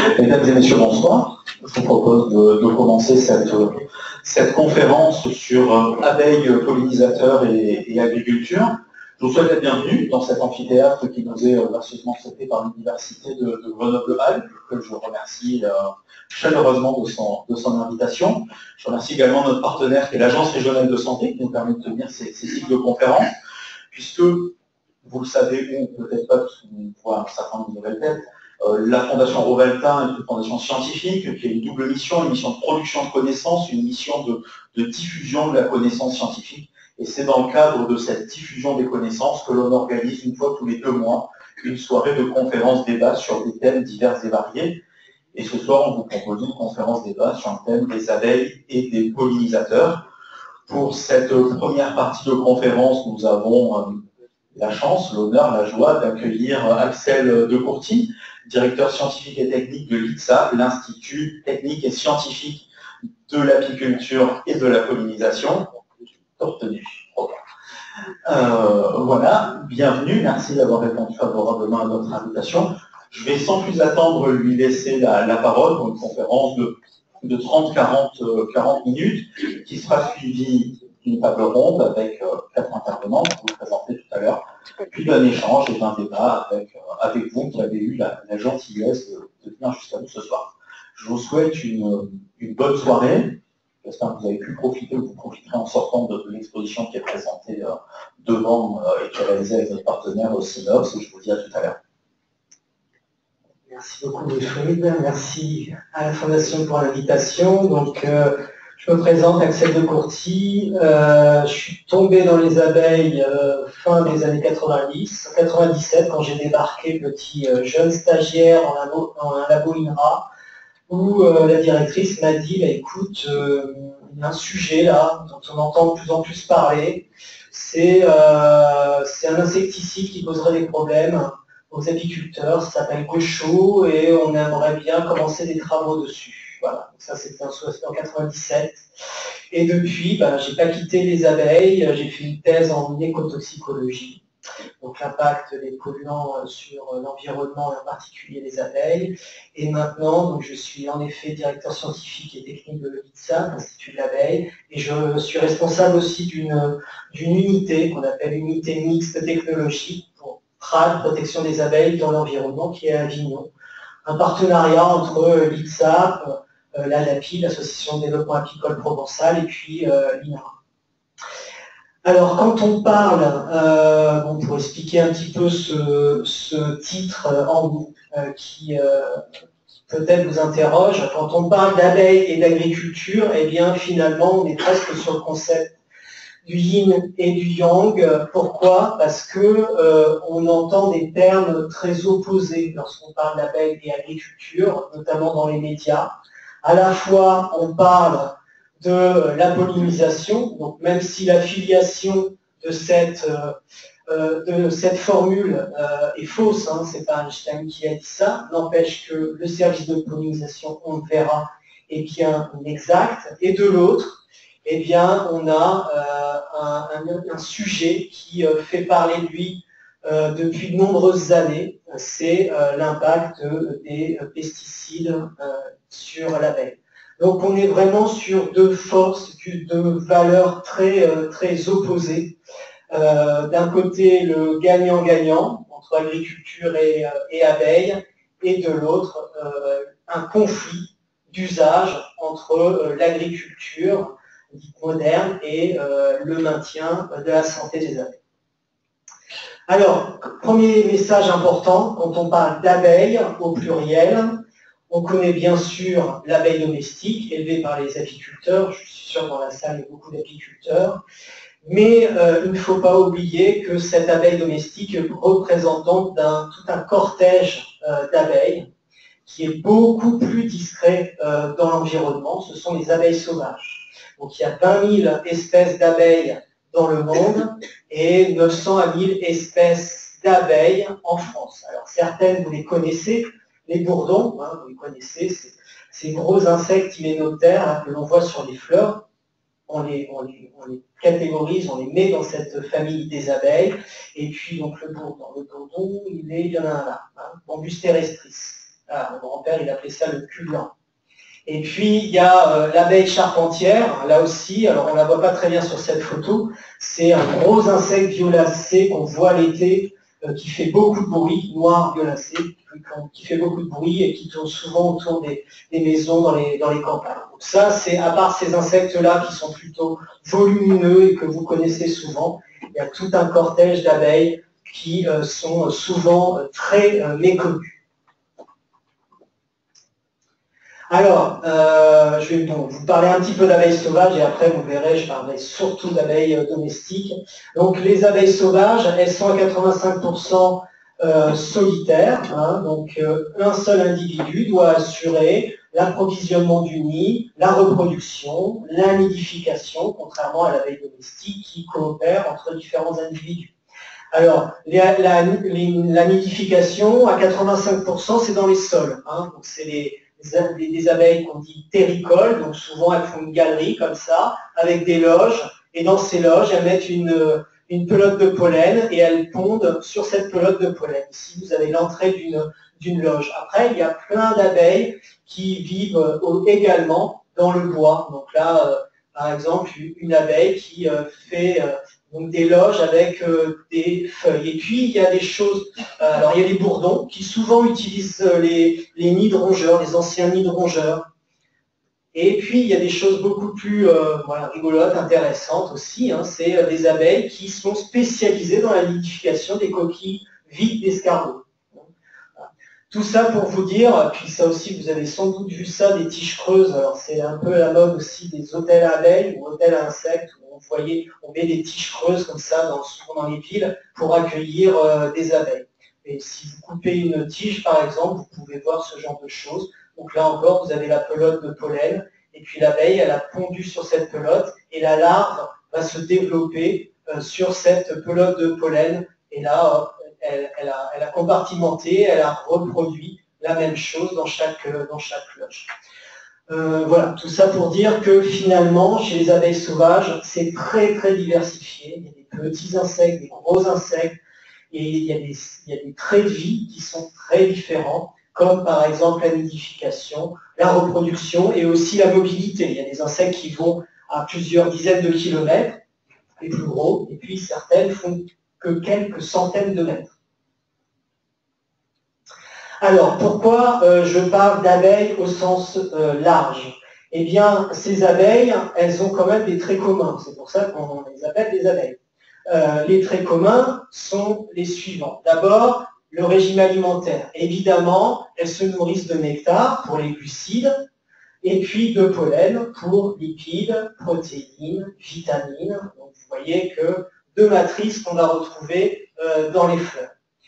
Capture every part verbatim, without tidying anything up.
Mesdames et messieurs, bonsoir. Je vous propose de, de commencer cette, cette conférence sur euh, abeilles, pollinisateurs et, et agriculture. Je vous souhaite la bienvenue dans cet amphithéâtre qui nous est euh, gracieusement prêté par l'Université de, de Grenoble-Alpes, que je remercie euh, chaleureusement de son, de son invitation. Je remercie également notre partenaire qui est l'Agence régionale de santé qui nous permet de tenir ces, ces cycles de conférences, puisque, vous le savez, ou peut-être pas, parce qu'on voit un certain nombre de nouvelles têtes, Euh, la Fondation Rovaltin est une fondation scientifique qui a une double mission, une mission de production de connaissances, une mission de, de diffusion de la connaissance scientifique. Et c'est dans le cadre de cette diffusion des connaissances que l'on organise une fois tous les deux mois une soirée de conférences-débats sur des thèmes divers et variés. Et ce soir, on vous propose une conférence-débat sur le thème des abeilles et des pollinisateurs. Pour cette première partie de conférence, nous avons euh, la chance, l'honneur, la joie d'accueillir Axel Decourty, directeur scientifique et technique de l'I T S A, l'Institut technique et scientifique de l'apiculture et de la pollinisation. Obtenu. Euh, voilà, bienvenue, merci d'avoir répondu favorablement à notre invitation. Je vais sans plus attendre lui laisser la, la parole pour une conférence de, de trente à quarante minutes qui sera suivie d'une table ronde avec euh, quatre intervenants que je vous présentais tout à l'heure, puis d'un échange et d'un débat avec, euh, avec vous qui avez eu la, la gentillesse de, de venir jusqu'à nous ce soir. Je vous souhaite une, une bonne soirée. J'espère que vous avez pu profiter ou vous profiterez en sortant de, de l'exposition qui est présentée euh, devant euh, et qui est réalisée avec notre partenaire au Synops, et je vous dis à tout à l'heure. Merci beaucoup Wilfried, merci à la Fondation pour l'invitation. Donc, euh, je me présente, Axel Decourty. Euh, je suis tombé dans les abeilles euh, fin des années quatre-vingt-dix, quatre-vingt-dix-sept, quand j'ai débarqué petit euh, jeune stagiaire dans un, dans un labo INRA, où euh, la directrice m'a dit, bah, écoute, euh, il y a un sujet là dont on entend de plus en plus parler, c'est euh, un insecticide qui poserait des problèmes aux apiculteurs, ça s'appelle Gaucho, et on aimerait bien commencer des travaux dessus. Voilà, donc ça c'était en quatre-vingt-dix-sept. Et depuis, ben, j'ai pas quitté les abeilles, j'ai fait une thèse en écotoxicologie, donc l'impact des polluants sur l'environnement et en particulier les abeilles. Et maintenant, donc, je suis en effet directeur scientifique et technique de l'I T S A, l'Institut de l'abeille, et je suis responsable aussi d'une d'une unité qu'on appelle unité mixte technologique pour P R A D, protection des abeilles dans l'environnement, qui est à Avignon. Un partenariat entre l'I T S A, euh, l'ADAPI, l'Association de développement apicole provençale, et puis euh, l'INRA. Alors, quand on parle, euh, bon, pour expliquer un petit peu ce, ce titre en, euh, qui, euh, qui peut-être vous interroge, quand on parle d'abeilles et d'agriculture, eh bien finalement on est presque sur le concept du yin et du yang. Pourquoi? Parce que euh, on entend des termes très opposés lorsqu'on parle d'abeilles et agriculture, notamment dans les médias. À la fois, on parle de la pollinisation, donc même si la filiation de cette, euh, de cette formule euh, est fausse, hein, c'est pas Einstein qui a dit ça, n'empêche que le service de pollinisation, on le verra, est bien exact, et de l'autre, eh bien, on a euh, un, un, un sujet qui euh, fait parler de lui euh, depuis de nombreuses années, c'est euh, l'impact des euh, pesticides euh, sur l'abeille. Donc on est vraiment sur deux forces, deux valeurs très, euh, très opposées. Euh, D'un côté, le gagnant-gagnant entre agriculture et, euh, et abeilles, et de l'autre, euh, un conflit d'usage entre euh, l'agriculture dite moderne et euh, le maintien de la santé des abeilles. Alors, premier message important, quand on parle d'abeilles au pluriel, on connaît bien sûr l'abeille domestique, élevée par les apiculteurs. Je suis sûr que dans la salle, il y a beaucoup d'apiculteurs. Mais euh, il ne faut pas oublier que cette abeille domestique représente donc un, tout un cortège euh, d'abeilles qui est beaucoup plus discret euh, dans l'environnement. Ce sont les abeilles sauvages. Donc il y a vingt mille espèces d'abeilles dans le monde et neuf cents à mille espèces d'abeilles en France. Alors certaines, vous les connaissez, les bourdons, hein, vous les connaissez, ces gros insectes hyménoptères hein, que l'on voit sur les fleurs. On les, on, les, on les catégorise, on les met dans cette famille des abeilles. Et puis donc le bourdon, le bourdon, il, est, il y en a un là, hein, Bombus terrestris. Voilà, mon grand-père, il appelait ça le cul blanc. Et puis, il y a euh, l'abeille charpentière, là aussi, alors on ne la voit pas très bien sur cette photo, c'est un gros insecte violacé qu'on voit l'été, euh, qui fait beaucoup de bruit, noir violacé, qui fait beaucoup de bruit et qui tourne souvent autour des, des maisons dans les, dans les campagnes. Donc ça, c'est à part ces insectes-là qui sont plutôt volumineux et que vous connaissez souvent, il y a tout un cortège d'abeilles qui euh, sont souvent euh, très euh, méconnus. Alors, euh, je vais donc vous parler un petit peu d'abeilles sauvages et après, vous verrez, je parlerai surtout d'abeilles euh, domestiques. Donc, les abeilles sauvages, elles sont à quatre-vingt-cinq pour cent euh, solitaires. Hein, donc, euh, un seul individu doit assurer l'approvisionnement du nid, la reproduction, la nidification, contrairement à l'abeille domestique qui coopère entre différents individus. Alors, la, la, la nidification, à quatre-vingt-cinq pour cent, c'est dans les sols. Hein, donc, c'est les Des, des abeilles qu'on dit terricoles, donc souvent elles font une galerie comme ça, avec des loges, et dans ces loges, elles mettent une, une pelote de pollen et elles pondent sur cette pelote de pollen. Ici, vous avez l'entrée d'une d'une loge. Après, il y a plein d'abeilles qui vivent euh, également dans le bois. Donc là, euh, par exemple, une abeille qui euh, fait euh, donc des loges avec euh, des feuilles. Et puis, il y a des choses, euh, alors il y a les bourdons qui souvent utilisent euh, les, les nids de rongeurs, les anciens nids de rongeurs. Et puis, il y a des choses beaucoup plus euh, voilà, rigolotes, intéressantes aussi. Hein, c'est euh, des abeilles qui sont spécialisées dans la nidification des coquilles vides d'escargots. Tout ça pour vous dire, puis ça aussi, vous avez sans doute vu ça, des tiges creuses. Alors c'est un peu la mode aussi des hôtels à abeilles ou hôtels à insectes, où on, voyait, on met des tiges creuses comme ça, dans, souvent dans les villes, pour accueillir euh, des abeilles. Et si vous coupez une tige, par exemple, vous pouvez voir ce genre de choses. Donc là encore, vous avez la pelote de pollen, et puis l'abeille, elle a pondu sur cette pelote, et la larve va se développer euh, sur cette pelote de pollen, et là, hop, Elle, elle, a, elle a compartimenté, elle a reproduit la même chose dans chaque, dans chaque loge. Euh, voilà, tout ça pour dire que finalement, chez les abeilles sauvages, c'est très très diversifié. Il y a des petits insectes, des gros insectes, et il y a des, il y a des traits de vie qui sont très différents, comme par exemple la nidification, la reproduction et aussi la mobilité. Il y a des insectes qui vont à plusieurs dizaines de kilomètres, les plus gros, et puis certaines font que quelques centaines de mètres. Alors, pourquoi euh, je parle d'abeilles au sens euh, large? Eh bien, ces abeilles, elles ont quand même des traits communs. C'est pour ça qu'on les appelle des abeilles. Euh, les traits communs sont les suivants. D'abord, le régime alimentaire. Évidemment, elles se nourrissent de nectar pour les glucides, et puis de pollen pour lipides, protéines, vitamines. Donc, vous voyez que deux matrices qu'on va retrouver euh, dans les fleurs.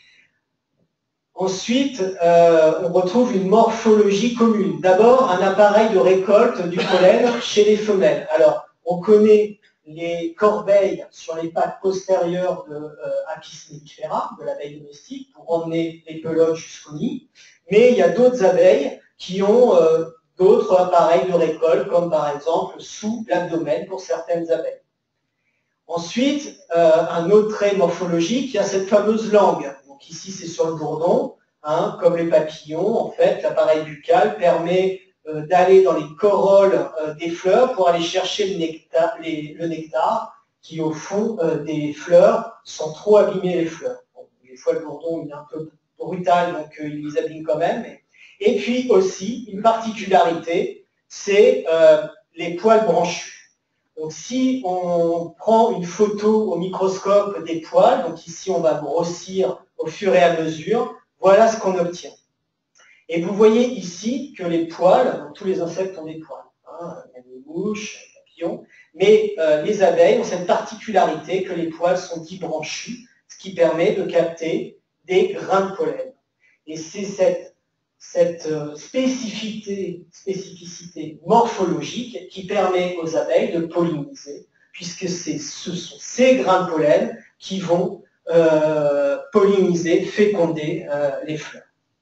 Ensuite, euh, on retrouve une morphologie commune. D'abord, un appareil de récolte du pollen chez les femelles. Alors, on connaît les corbeilles sur les pattes postérieures de euh, Apis mellifera, de l'abeille domestique, pour emmener les pelotes jusqu'au nid. Mais il y a d'autres abeilles qui ont euh, d'autres appareils de récolte, comme par exemple sous l'abdomen pour certaines abeilles. Ensuite, euh, un autre trait morphologique, il y a cette fameuse langue. Donc ici, c'est sur le bourdon, hein, comme les papillons. En fait, l'appareil buccal permet euh, d'aller dans les corolles euh, des fleurs pour aller chercher le nectar, les, le nectar qui, au fond euh, des fleurs, sans trop abîmer les fleurs. Bon, des fois, le bourdon, il est un peu brutal, donc euh, il les abîme quand même. Mais... Et puis aussi, une particularité, c'est euh, les poils branchus. Donc si on prend une photo au microscope des poils, donc ici on va grossir au fur et à mesure, voilà ce qu'on obtient. Et vous voyez ici que les poils, donc tous les insectes ont des poils, hein, il y a des mouches, des papillons, mais euh, les abeilles ont cette particularité que les poils sont dits branchus, ce qui permet de capter des grains de pollen. Et c'est cette cette spécificité, spécificité morphologique qui permet aux abeilles de polliniser, puisque ce sont ces grains de pollen qui vont euh, polliniser, féconder euh, les fleurs.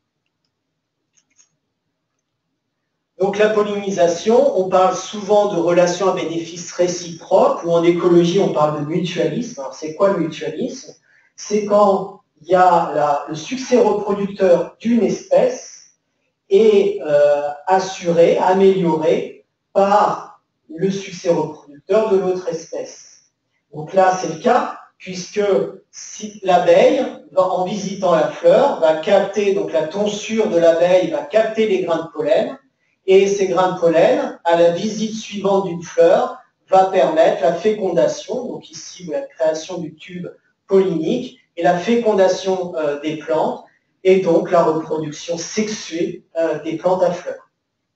Donc la pollinisation, on parle souvent de relations à bénéfice réciproque, ou en écologie on parle de mutualisme. Alors c'est quoi le mutualisme? C'est quand il y a la, le succès reproducteur d'une espèce, est euh, assurée, améliorée par le succès reproducteur de l'autre espèce. Donc là, c'est le cas, puisque si l'abeille, en visitant la fleur, va capter, donc la tonsure de l'abeille va capter les grains de pollen, et ces grains de pollen, à la visite suivante d'une fleur, va permettre la fécondation, donc ici la création du tube pollinique, et la fécondation euh, des plantes, et donc la reproduction sexuée euh, des plantes à fleurs.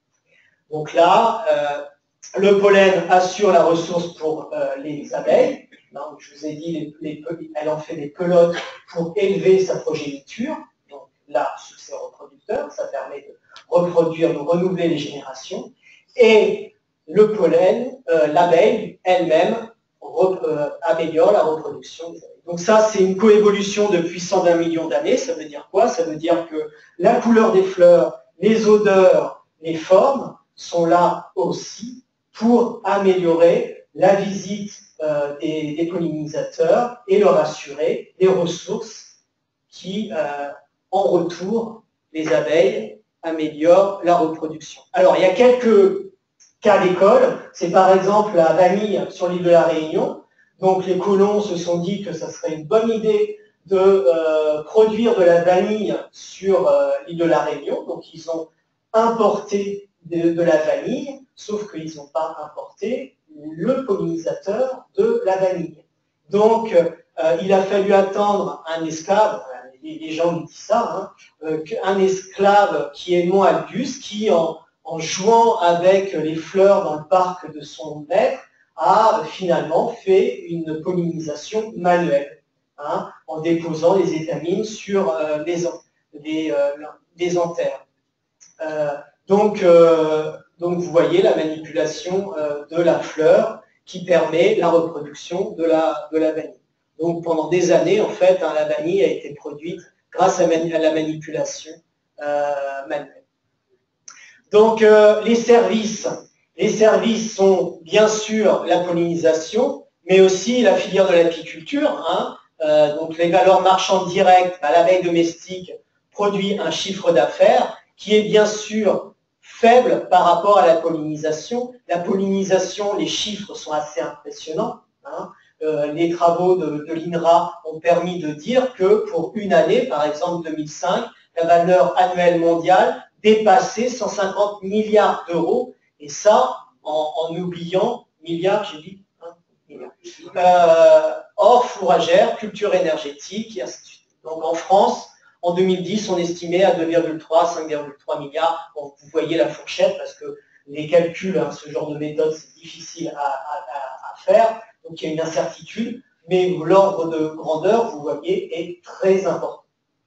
Donc là, euh, le pollen assure la ressource pour euh, les abeilles. Donc, je vous ai dit, les, les, elle en fait des pelotes pour élever sa progéniture. Donc là, succès reproducteur, ça permet de reproduire, de renouveler les générations. Et le pollen, euh, l'abeille elle-même euh, améliore la reproduction des abeilles. Donc ça, c'est une coévolution depuis cent vingt millions d'années. Ça veut dire quoi? Ça veut dire que la couleur des fleurs, les odeurs, les formes sont là aussi pour améliorer la visite euh, des, des pollinisateurs et leur assurer des ressources qui, euh, en retour, les abeilles améliorent la reproduction. Alors, il y a quelques cas d'école. C'est par exemple la vanille sur l'île de la Réunion. Donc, les colons se sont dit que ça serait une bonne idée de euh, produire de la vanille sur euh, l'île de la Réunion. Donc, ils ont importé de, de la vanille, sauf qu'ils n'ont pas importé le pollinisateur de la vanille. Donc, euh, il a fallu attendre un esclave, les, les gens nous disent ça, hein, euh, un esclave qui est Edmond Aldus, qui, en, en jouant avec les fleurs dans le parc de son maître, a finalement fait une pollinisation manuelle, hein, en déposant les étamines sur euh, les, les, euh, les anthères. Euh, donc, euh, donc, vous voyez la manipulation euh, de la fleur qui permet la reproduction de la, de la vanille. Donc, pendant des années, en fait, hein, la vanille a été produite grâce à, mani à la manipulation euh, manuelle. Donc, euh, les services. Les services sont bien sûr la pollinisation, mais aussi la filière de l'apiculture. Hein. Euh, donc, les valeurs marchandes directes, bah, l'abeille domestique produit un chiffre d'affaires qui est bien sûr faible par rapport à la pollinisation. La pollinisation, les chiffres sont assez impressionnants. Hein. Euh, les travaux de, de l'I N R A ont permis de dire que pour une année, par exemple deux mille cinq, la valeur annuelle mondiale dépassait cent cinquante milliards d'euros, et ça en, en oubliant milliards, j'ai dit, hein, milliards. Euh, hors fourragère, culture énergétique, et ainsi de suite. Donc en France, en deux mille dix, on estimait à deux virgule trois, cinq virgule trois milliards. Bon, vous voyez la fourchette parce que les calculs, hein, ce genre de méthode, c'est difficile à, à, à faire. Donc il y a une incertitude, mais l'ordre de grandeur, vous voyez, est très important.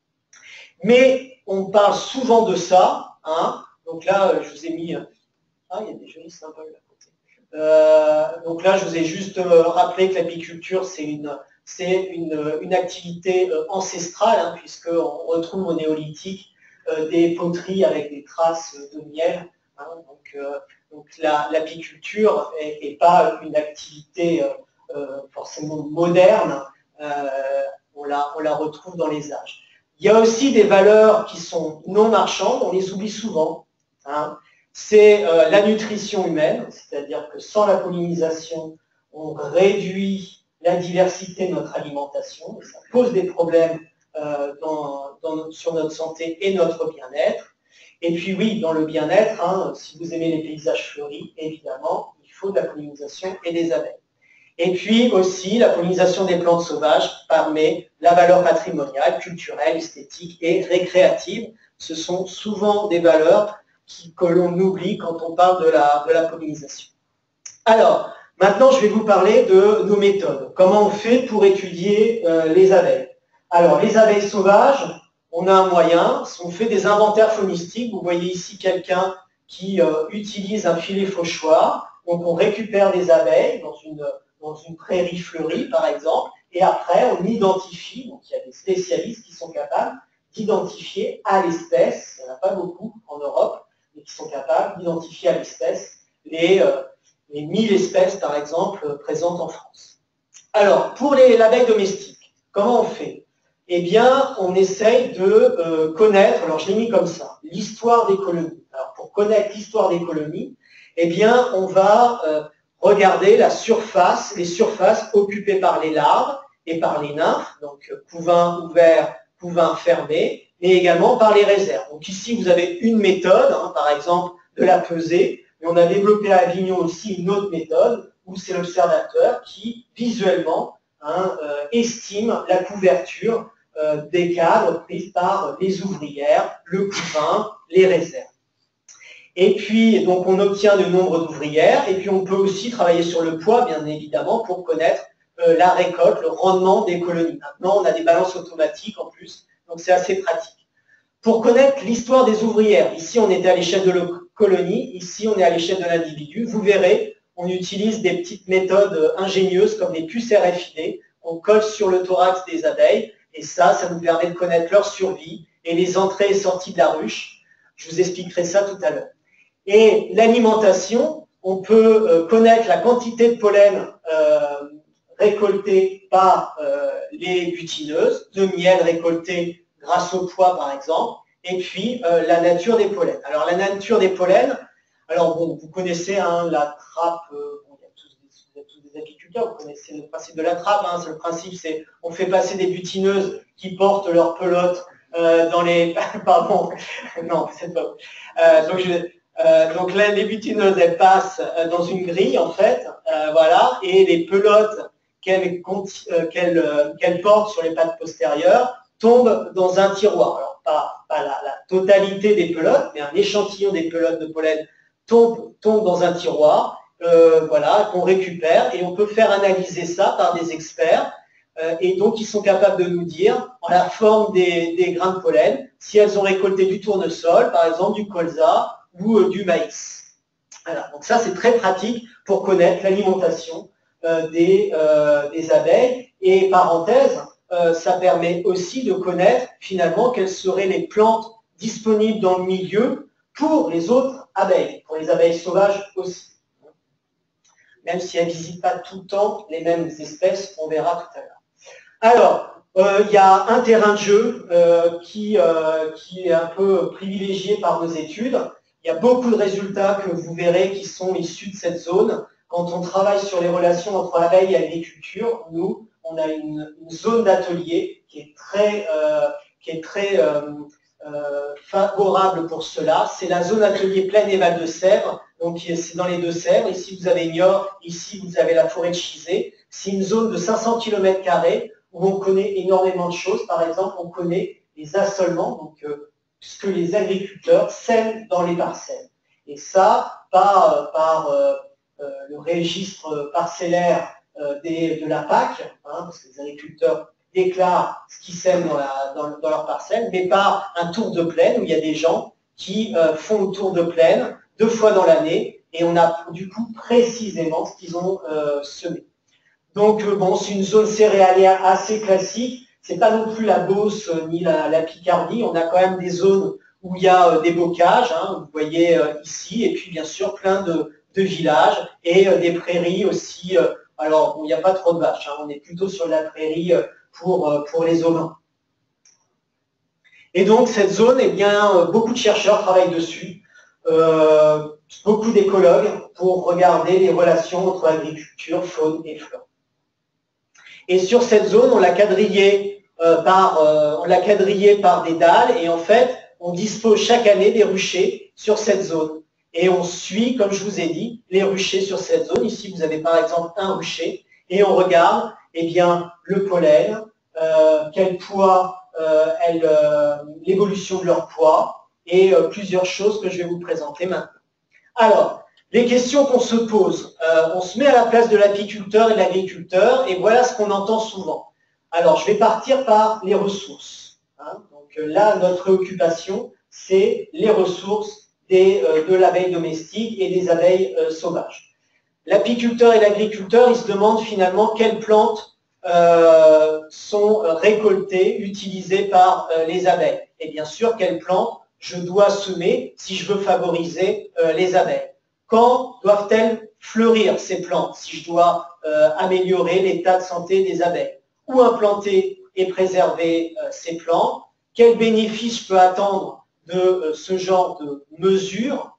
Mais on parle souvent de ça. Hein. Donc là, je vous ai mis... Ah, il y a des jolis symboles à côté. Euh, donc là, je vous ai juste rappelé que l'apiculture, c'est une... C'est une, une activité euh, ancestrale, hein, puisqu'on retrouve au néolithique euh, des poteries avec des traces de miel. Hein, donc euh, donc l'apiculture n'est pas une activité euh, euh, forcément moderne, euh, on, la, on la retrouve dans les âges. Il y a aussi des valeurs qui sont non marchandes, on les oublie souvent. Hein. C'est euh, la nutrition humaine, c'est-à-dire que sans la pollinisation, on réduit la diversité de notre alimentation, ça pose des problèmes euh, dans, dans, sur notre santé et notre bien-être. Et puis oui, dans le bien-être, hein, si vous aimez les paysages fleuris, évidemment, il faut de la pollinisation et des abeilles. Et puis aussi, la pollinisation des plantes sauvages permet la valeur patrimoniale, culturelle, esthétique et récréative. Ce sont souvent des valeurs qui, que l'on oublie quand on parle de la, de la pollinisation. Alors, maintenant, je vais vous parler de nos méthodes. Comment on fait pour étudier euh, les abeilles? Alors, les abeilles sauvages, on a un moyen, on fait des inventaires faunistiques. Vous voyez ici quelqu'un qui euh, utilise un filet fauchoir. Donc, on récupère des abeilles dans une, dans une prairie fleurie, par exemple, et après, on identifie, donc il y a des spécialistes qui sont capables d'identifier à l'espèce, il n'y en a pas beaucoup en Europe, mais qui sont capables d'identifier à l'espèce les... Euh, les mille espèces, par exemple, présentes en France. Alors, pour l'abeille domestique, comment on fait? eh bien, on essaye de euh, connaître, alors je l'ai mis comme ça, l'histoire des colonies. Alors, pour connaître l'histoire des colonies, eh bien, on va euh, regarder la surface, les surfaces occupées par les larves et par les nymphes, donc couvain ouvert, couvain fermé, et également par les réserves. Donc ici, vous avez une méthode, hein, par exemple, de la pesée, mais on a développé à Avignon aussi une autre méthode, où c'est l'observateur qui, visuellement, hein, euh, estime la couverture euh, des cadres prises par les ouvrières, le couvain, les réserves. Et puis, donc, on obtient le nombre d'ouvrières, et puis on peut aussi travailler sur le poids, bien évidemment, pour connaître euh, la récolte, le rendement des colonies. Maintenant, on a des balances automatiques en plus, donc c'est assez pratique. Pour connaître l'histoire des ouvrières, ici on était à l'échelle de la colonie, ici on est à l'échelle de l'individu, vous verrez, on utilise des petites méthodes ingénieuses comme les puces R F I D, on colle sur le thorax des abeilles, et ça, ça nous permet de connaître leur survie et les entrées et sorties de la ruche. Je vous expliquerai ça tout à l'heure. Et l'alimentation, on peut euh, connaître la quantité de pollen euh, récolté par euh, les butineuses, de miel récolté grâce au poids par exemple, et puis euh, la nature des pollens. Alors la nature des pollens, alors bon, vous connaissez hein, la trappe, euh, bon, il y a tous, vous êtes tous des apiculteurs, vous connaissez le principe de la trappe, hein, le principe c'est on fait passer des butineuses qui portent leurs pelotes euh, dans les... Pardon, non, c'est pas... Euh, donc je... Euh, donc là, les butineuses, elles passent euh, dans une grille, en fait, euh, voilà, et les pelotes qu'elles euh, qu'elles, euh, qu'elles portent sur les pattes postérieures tombent dans un tiroir. Alors, pas, pas la, la totalité des pelotes, mais un échantillon des pelotes de pollen tombe, tombe dans un tiroir, euh, voilà, qu'on récupère, et on peut faire analyser ça par des experts, euh, et donc ils sont capables de nous dire, en la forme des, des grains de pollen, si elles ont récolté du tournesol, par exemple, du colza, ou euh, du maïs. Voilà, donc ça c'est très pratique pour connaître l'alimentation euh, des, euh, des abeilles. Et parenthèse, euh, ça permet aussi de connaître finalement quelles seraient les plantes disponibles dans le milieu pour les autres abeilles, pour les abeilles sauvages aussi. Même si elles ne visitent pas tout le temps les mêmes espèces, on verra tout à l'heure. Alors, euh, il y a un terrain de jeu euh, qui, euh, qui est un peu privilégié par nos études. Il y a beaucoup de résultats que vous verrez qui sont issus de cette zone. Quand on travaille sur les relations entre abeilles et agriculture, nous, on a une, une zone d'atelier qui est très, euh, qui est très euh, euh, favorable pour cela. C'est la zone atelier Plaine et Val de Sèvres. Donc, c'est dans les Deux-Sèvres. Ici, vous avez Niort. Ici, vous avez la forêt de Chizé. C'est une zone de cinq cents kilomètres carrés où on connaît énormément de choses. Par exemple, on connaît les assolements. Donc, euh, ce que les agriculteurs sèment dans les parcelles. Et ça, par, par euh, euh, le registre parcellaire euh, des, de la P A C, hein, parce que les agriculteurs déclarent ce qu'ils sèment dans, la, dans, dans leur parcelle, mais par un tour de plaine où il y a des gens qui euh, font le tour de plaine deux fois dans l'année, et on a du coup précisément ce qu'ils ont euh, semé. Donc bon, c'est une zone céréalière assez classique. C'est pas non plus la Beauce euh, ni la, la Picardie. On a quand même des zones où il y a euh, des bocages, hein, vous voyez euh, ici, et puis bien sûr plein de, de villages et euh, des prairies aussi. Euh, alors, bon, il n'y a pas trop de vaches, hein, on est plutôt sur la prairie euh, pour, euh, pour les ovins. Et donc cette zone, eh bien, euh, beaucoup de chercheurs travaillent dessus, euh, beaucoup d'écologues pour regarder les relations entre agriculture, faune et flore. Et sur cette zone, on l'a quadrillé euh, par, euh, on l'a quadrillé par des dalles, et en fait, on dispose chaque année des ruchers sur cette zone. Et on suit, comme je vous ai dit, les ruchers sur cette zone. Ici, vous avez par exemple un rucher, et on regarde, eh bien, le pollen, euh, quel poids, euh, euh, l'évolution de leur poids, et euh, plusieurs choses que je vais vous présenter maintenant. Alors, les questions qu'on se pose, euh, on se met à la place de l'apiculteur et de l'agriculteur, et voilà ce qu'on entend souvent. Alors, je vais partir par les ressources. Hein. Donc là, notre préoccupation, c'est les ressources des, euh, de l'abeille domestique et des abeilles euh, sauvages. L'apiculteur et l'agriculteur, ils se demandent finalement quelles plantes euh, sont récoltées, utilisées par euh, les abeilles. Et bien sûr, quelles plantes je dois semer si je veux favoriser euh, les abeilles. Quand doivent-elles fleurir ces plantes si je dois euh, améliorer l'état de santé des abeilles? Ou implanter et préserver euh, ces plantes? Quels bénéfices je peux attendre de euh, ce genre de mesures?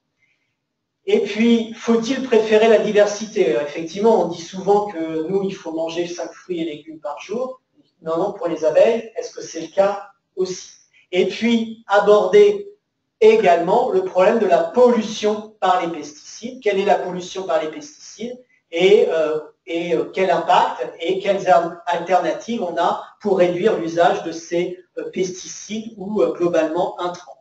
Et puis, faut-il préférer la diversité? Effectivement, on dit souvent que nous, il faut manger cinq fruits et légumes par jour. Non, non, pour les abeilles, est-ce que c'est le cas aussi? Et puis, aborder également le problème de la pollution par les pesticides. Quelle est la pollution par les pesticides et, euh, et euh, quel impact et quelles alternatives on a pour réduire l'usage de ces euh, pesticides ou euh, globalement intrants.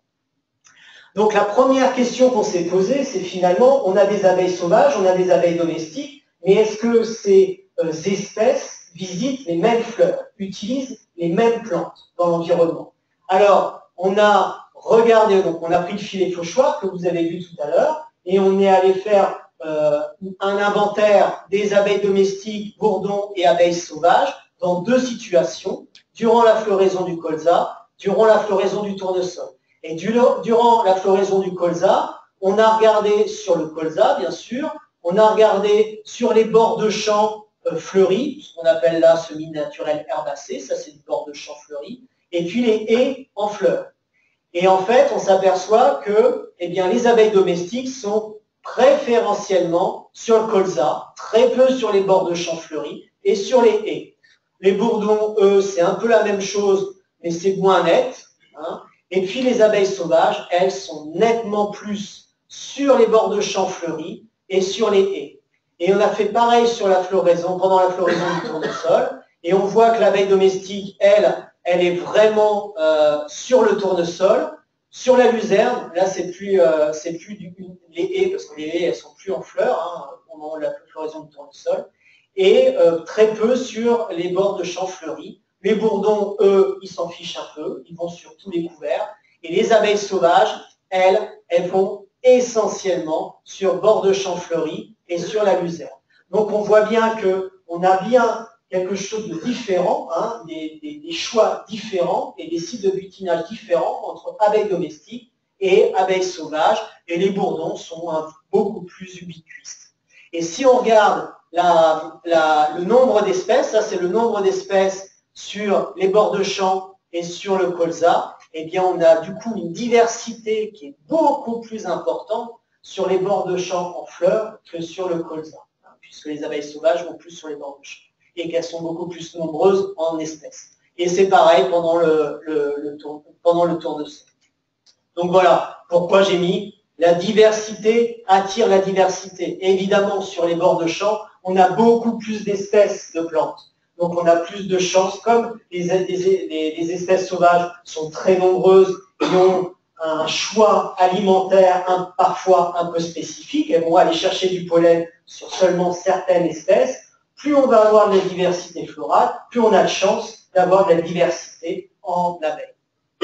Donc la première question qu'on s'est posée, c'est finalement, on a des abeilles sauvages, on a des abeilles domestiques, mais est-ce que ces euh, espèces visitent les mêmes fleurs, utilisent les mêmes plantes dans l'environnement? Alors, on a regardé, donc on a pris le filet fauchoir que vous avez vu tout à l'heure, et on est allé faire euh, un inventaire des abeilles domestiques, bourdons et abeilles sauvages dans deux situations, durant la floraison du colza, durant la floraison du tournesol. Et durant la floraison du colza, on a regardé sur le colza, bien sûr, on a regardé sur les bords de champs euh, fleuris, ce qu'on appelle là semi-naturel herbacé, ça c'est du bord de champ fleuri, et puis les haies en fleurs. Et en fait, on s'aperçoit que eh bien, les abeilles domestiques sont préférentiellement sur le colza, très peu sur les bords de champs fleuris et sur les haies. Les bourdons, eux, c'est un peu la même chose, mais c'est moins net, hein. Et puis les abeilles sauvages, elles sont nettement plus sur les bords de champs fleuris et sur les haies. Et on a fait pareil sur la floraison, pendant la floraison du tournesol, et on voit que l'abeille domestique, elle, elle est vraiment euh, sur le tournesol. Sur la luzerne, là c'est plus, euh, c'est plus du, les haies, parce que les haies, elles sont plus en fleurs, hein, au moment de la floraison du tournesol, et euh, très peu sur les bords de champs fleuris. Les bourdons, eux, ils s'en fichent un peu, ils vont sur tous les couverts. Et les abeilles sauvages, elles, elles vont essentiellement sur bord de champs fleuris et sur la luzerne. Donc on voit bien qu'on a bien quelque chose de différent, hein, des, des, des choix différents et des sites de butinage différents entre abeilles domestiques et abeilles sauvages. Et les bourdons sont hein, beaucoup plus ubiquistes. Et si on regarde la, la, le nombre d'espèces, ça c'est le nombre d'espèces sur les bords de champs et sur le colza, eh bien on a du coup une diversité qui est beaucoup plus importante sur les bords de champs en fleurs que sur le colza, hein, puisque les abeilles sauvages vont plus sur les bords de champs et qu'elles sont beaucoup plus nombreuses en espèces. Et c'est pareil pendant le, le, le tour, pendant le tournesol. Donc voilà pourquoi j'ai mis la diversité attire la diversité. Et évidemment, sur les bords de champs, on a beaucoup plus d'espèces de plantes. Donc on a plus de chances, comme les, les, les espèces sauvages sont très nombreuses et ont un choix alimentaire un, parfois un peu spécifique, elles vont aller chercher du pollen sur seulement certaines espèces. Plus on va avoir de la diversité florale, plus on a de chances d'avoir de la diversité en abeilles.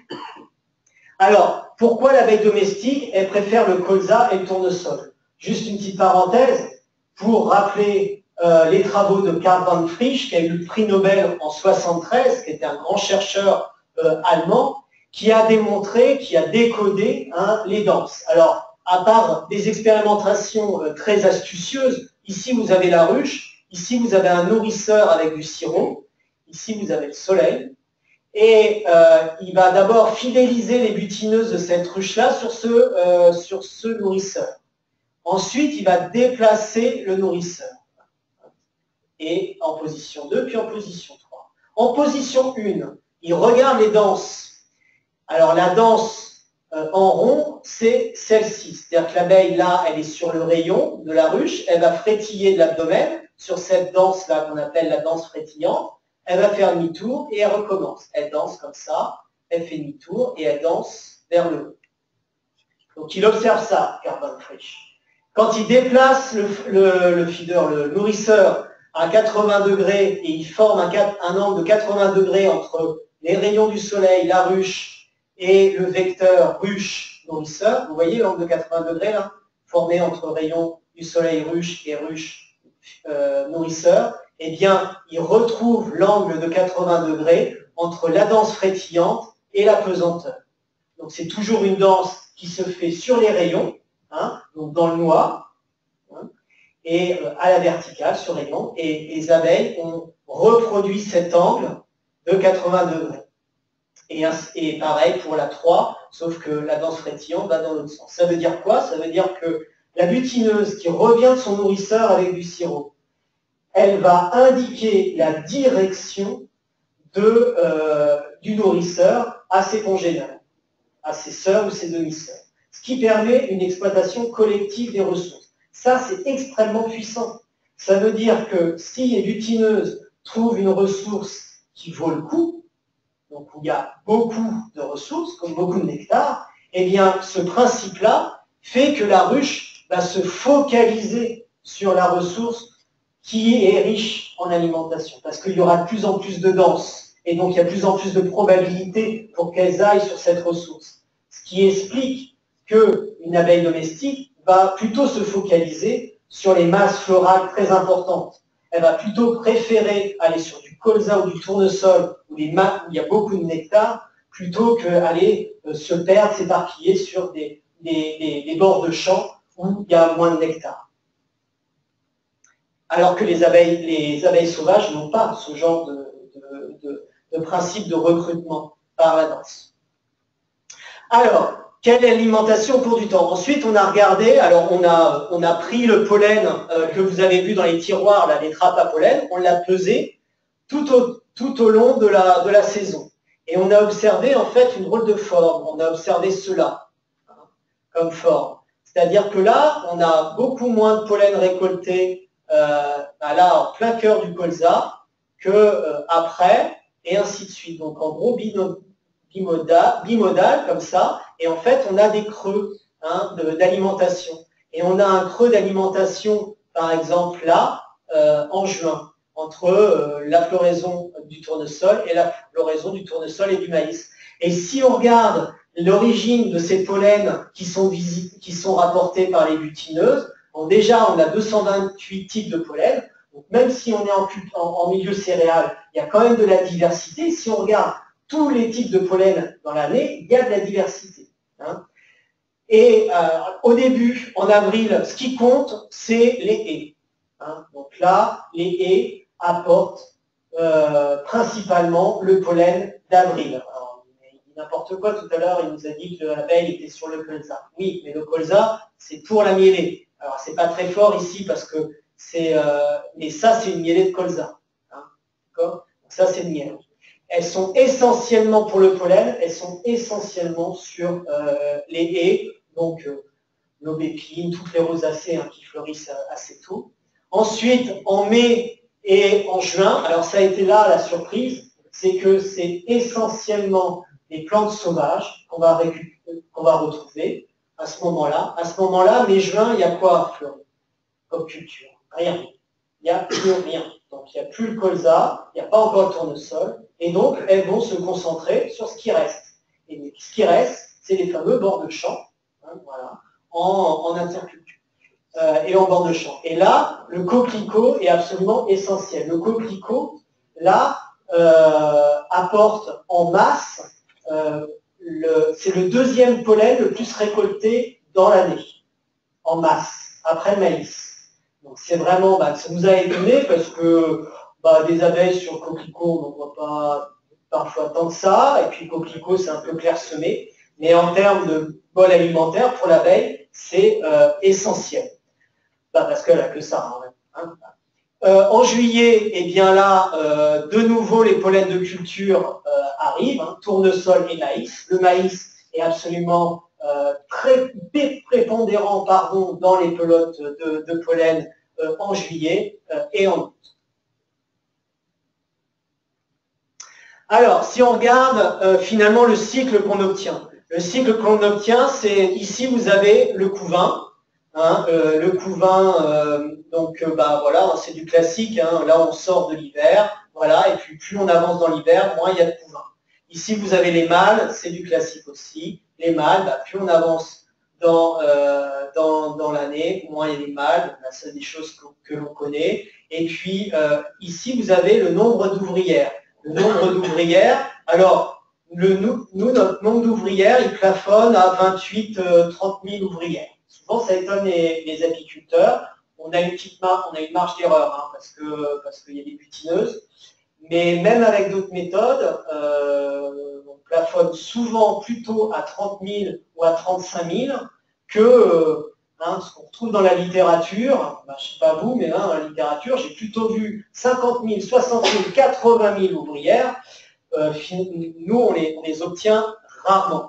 Alors, pourquoi l'abeille domestique, elle préfère le colza et le tournesol? Juste une petite parenthèse, pour rappeler Euh, les travaux de Karl von Frisch, qui a eu le prix Nobel en soixante-treize, qui était un grand chercheur euh, allemand, qui a démontré, qui a décodé hein, les danses. Alors, à part des expérimentations euh, très astucieuses, ici vous avez la ruche, ici vous avez un nourrisseur avec du sirop, ici vous avez le soleil, et euh, il va d'abord fidéliser les butineuses de cette ruche-là sur ce, euh, sur ce nourrisseur. Ensuite, il va déplacer le nourrisseur. Et en position deux, puis en position trois. En position un, il regarde les danses. Alors la danse euh, en rond, c'est celle-ci. C'est-à-dire que l'abeille, là, elle est sur le rayon de la ruche, elle va frétiller de l'abdomen sur cette danse-là qu'on appelle la danse frétillante. Elle va faire demi-tour et elle recommence. Elle danse comme ça, elle fait demi-tour et elle danse vers le haut. Donc il observe ça, Karl von Frisch. Quand il déplace le, le, le feeder, le nourrisseur, à quatre-vingts degrés et il forme un, un angle de quatre-vingts degrés entre les rayons du soleil, la ruche et le vecteur ruche-nourrisseur. Vous voyez l'angle de quatre-vingts degrés là, formé entre rayons du soleil ruche et ruche euh, nourrisseur. Eh bien, il retrouve l'angle de quatre-vingts degrés entre la danse frétillante et la pesanteur. Donc c'est toujours une danse qui se fait sur les rayons, hein, donc dans le noir, et à la verticale sur rayon, et les abeilles ont reproduit cet angle de quatre-vingts degrés. Et, et pareil pour la trois, sauf que la danse frétillante va dans l'autre sens. Ça veut dire quoi? Ça veut dire que la butineuse qui revient de son nourrisseur avec du sirop, elle va indiquer la direction de, euh, du nourrisseur à ses congénères, à ses sœurs ou ses demi-sœurs. Ce qui permet une exploitation collective des ressources. Ça, c'est extrêmement puissant. Ça veut dire que si les butineuses trouvent une ressource qui vaut le coup, donc où il y a beaucoup de ressources, comme beaucoup de nectar, eh bien, ce principe-là fait que la ruche va se focaliser sur la ressource qui est riche en alimentation, parce qu'il y aura de plus en plus de danse, et donc il y a de plus en plus de probabilités pour qu'elles aillent sur cette ressource. Ce qui explique qu'une abeille domestique va plutôt se focaliser sur les masses florales très importantes. Elle va plutôt préférer aller sur du colza ou du tournesol, où, les ma où il y a beaucoup de nectar, plutôt qu'aller euh, se perdre, s'éparpiller sur des, des, des, des bords de champs où il y a moins de nectar. Alors que les abeilles, les abeilles sauvages n'ont pas ce genre de, de, de, de principe de recrutement par la danse. Alors, quelle alimentation au cours du temps? Ensuite, on a regardé, alors on a, on a pris le pollen euh, que vous avez vu dans les tiroirs, là, les trappes à pollen, on l'a pesé tout au, tout au long de la, de la saison. Et on a observé en fait une drôle de forme, on a observé cela hein, comme forme. C'est-à-dire que là, on a beaucoup moins de pollen récolté euh, là, en plein cœur du colza, que euh, après, et ainsi de suite. Donc en gros, bimodal, bimodal comme ça, et en fait, on a des creux hein, d'alimentation. Et on a un creux d'alimentation, par exemple, là, euh, en juin, entre euh, la floraison du tournesol et la floraison du tournesol et du maïs. Et si on regarde l'origine de ces pollens qui sont, qui sont rapportés par les butineuses, bon, déjà, on a deux cent vingt-huit types de pollen. Donc, même si on est en, en, en milieu céréal, il y a quand même de la diversité. Si on regarde tous les types de pollen dans l'année, il y a de la diversité. Hein. Et euh, au début, en avril, ce qui compte, c'est les haies. Hein. Donc là, les haies apportent euh, principalement le pollen d'avril. N'importe quoi, tout à l'heure, il nous a dit que l'abeille était sur le colza. Oui, mais le colza, c'est pour la mielée. Alors, c'est pas très fort ici parce que c'est... Euh, mais ça, c'est une mielée de colza. Hein. D'accord ? Ça, c'est une miel. Elles sont essentiellement pour le pollen, elles sont essentiellement sur euh, les haies, donc euh, l'aubépine, toutes les rosacées hein, qui fleurissent assez tôt. Ensuite, en mai et en juin, alors ça a été là la surprise, c'est que c'est essentiellement des plantes sauvages qu'on va, qu'on va retrouver à ce moment-là. À ce moment-là, mai-juin, il y a quoi à fleurir comme culture? Rien. Il n'y a plus rien. Donc il n'y a plus le colza, il n'y a pas encore le tournesol, et donc elles vont se concentrer sur ce qui reste. Et ce qui reste, c'est les fameux bords de champ, hein, voilà, en, en interculture euh, et en bord de champ. Et là, le coquelicot est absolument essentiel. Le coquelicot, là, euh, apporte en masse, euh, c'est le deuxième pollen le plus récolté dans l'année, en masse, après le maïs. Donc c'est vraiment, bah, ça nous a étonné parce que bah, des abeilles sur le coquelicot, on n'en voit pas parfois tant que ça, et puis le coquelicot c'est un peu clairsemé, mais en termes de bol alimentaire pour l'abeille, c'est euh, essentiel. Bah, parce qu'elle n'a que ça. Hein, hein. Euh, en juillet, eh bien là, euh, de nouveau les pollens de culture euh, arrivent, hein, tournesol et maïs. Le maïs est absolument Euh, très prépondérant pardon, dans les pelotes de, de pollen euh, en juillet euh, et en août. Alors, si on regarde euh, finalement le cycle qu'on obtient, le cycle qu'on obtient, c'est ici vous avez le couvain, hein, euh, le couvain, euh, donc euh, bah voilà, c'est du classique, hein, là on sort de l'hiver, voilà, et puis plus on avance dans l'hiver, moins il y a de couvain. Ici vous avez les mâles, c'est du classique aussi. Les mâles, bah, plus on avance dans, euh, dans, dans l'année, moins il y a des mâles, bah, c'est des choses que, que l'on connaît. Et puis euh, ici, vous avez le nombre d'ouvrières. Le nombre d'ouvrières, alors, le, nous, notre nombre d'ouvrières, il plafonne à vingt-huit à trente mille ouvrières. Souvent, ça étonne les, les apiculteurs. On a une petite marge, on a une marge d'erreur, hein, parce que parce qu'il y a des butineuses. Mais même avec d'autres méthodes, euh, on plafonne souvent plutôt à trente mille ou à trente-cinq mille que euh, hein, ce qu'on retrouve dans la littérature. Ben, je ne sais pas vous, mais hein, dans la littérature, j'ai plutôt vu cinquante mille, soixante mille, quatre-vingt mille ouvrières. Euh, nous, on les, on les obtient rarement.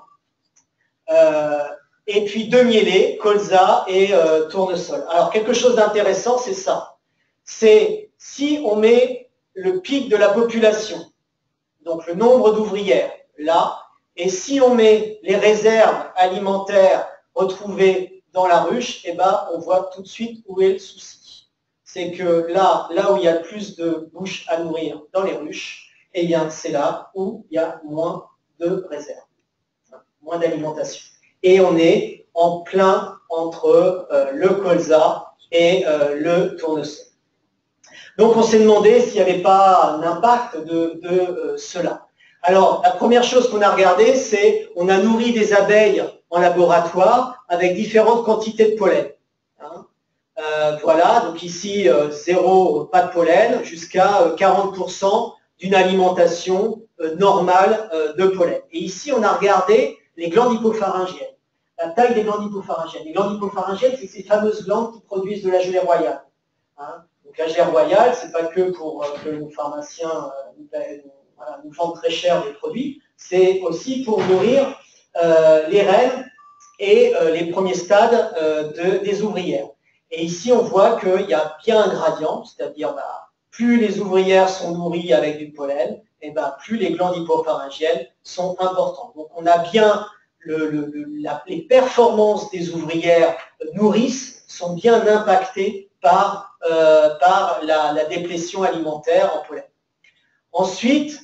Euh, et puis deux mielés, colza et euh, tournesol. Alors, quelque chose d'intéressant, c'est ça. C'est si on met le pic de la population, donc le nombre d'ouvrières, là, et si on met les réserves alimentaires retrouvées dans la ruche, eh ben, on voit tout de suite où est le souci. C'est que là, là où il y a le plus de bouches à nourrir dans les ruches, eh bien, c'est là où il y a moins de réserves, moins d'alimentation. Et on est en plein entre euh, le colza et euh, le tournesol. Donc on s'est demandé s'il n'y avait pas un impact de, de euh, cela. Alors la première chose qu'on a regardé, c'est on a nourri des abeilles en laboratoire avec différentes quantités de pollen. Hein. Euh, voilà, donc ici euh, zéro, pas de pollen, jusqu'à euh, quarante pour cent d'une alimentation euh, normale euh, de pollen. Et ici on a regardé les glandes hypopharyngiennes. La taille des glandes hypopharyngiennes. Les glandes hypopharyngiennes, c'est ces fameuses glandes qui produisent de la gelée royale. Hein. Donc la gelée royale, c'est pas que pour euh, que nos pharmaciens euh, nous, voilà, nous vendent très cher des produits, c'est aussi pour nourrir euh, les reines et euh, les premiers stades euh, de, des ouvrières. Et ici, on voit qu'il y a bien un gradient, c'est-à-dire bah, plus les ouvrières sont nourries avec du pollen, et bah, plus les glandes hypopharyngiennes sont importantes. Donc on a bien le, le, le, la, les performances des ouvrières nourrices sont bien impactées par, euh, par la, la déplétion alimentaire en pollen. Ensuite,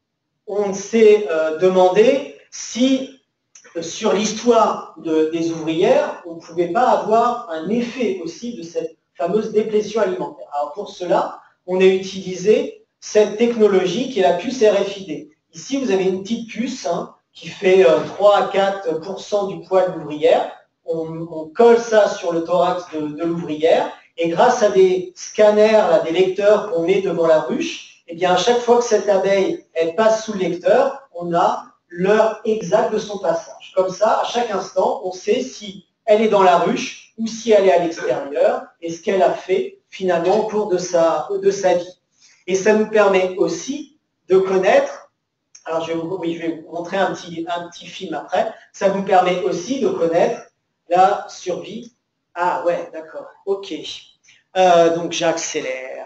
on s'est euh, demandé si euh, sur l'histoire de, des ouvrières, on ne pouvait pas avoir un effet aussi de cette fameuse déplétion alimentaire. Alors pour cela, on a utilisé cette technologie qui est la puce R F I D. Ici, vous avez une petite puce hein, qui fait euh, trois à quatre pour cent du poids de l'ouvrière. On, on colle ça sur le thorax de, de l'ouvrière et grâce à des scanners, là, des lecteurs qu'on met devant la ruche, eh bien, à chaque fois que cette abeille elle passe sous le lecteur, on a l'heure exacte de son passage. Comme ça, à chaque instant, on sait si elle est dans la ruche ou si elle est à l'extérieur et ce qu'elle a fait finalement au cours de sa, de sa vie. Et ça nous permet aussi de connaître, alors je vais vous, oui, je vais vous montrer un petit, un petit film après, ça nous permet aussi de connaître la survie. Ah ouais, d'accord, ok. Euh, donc j'accélère.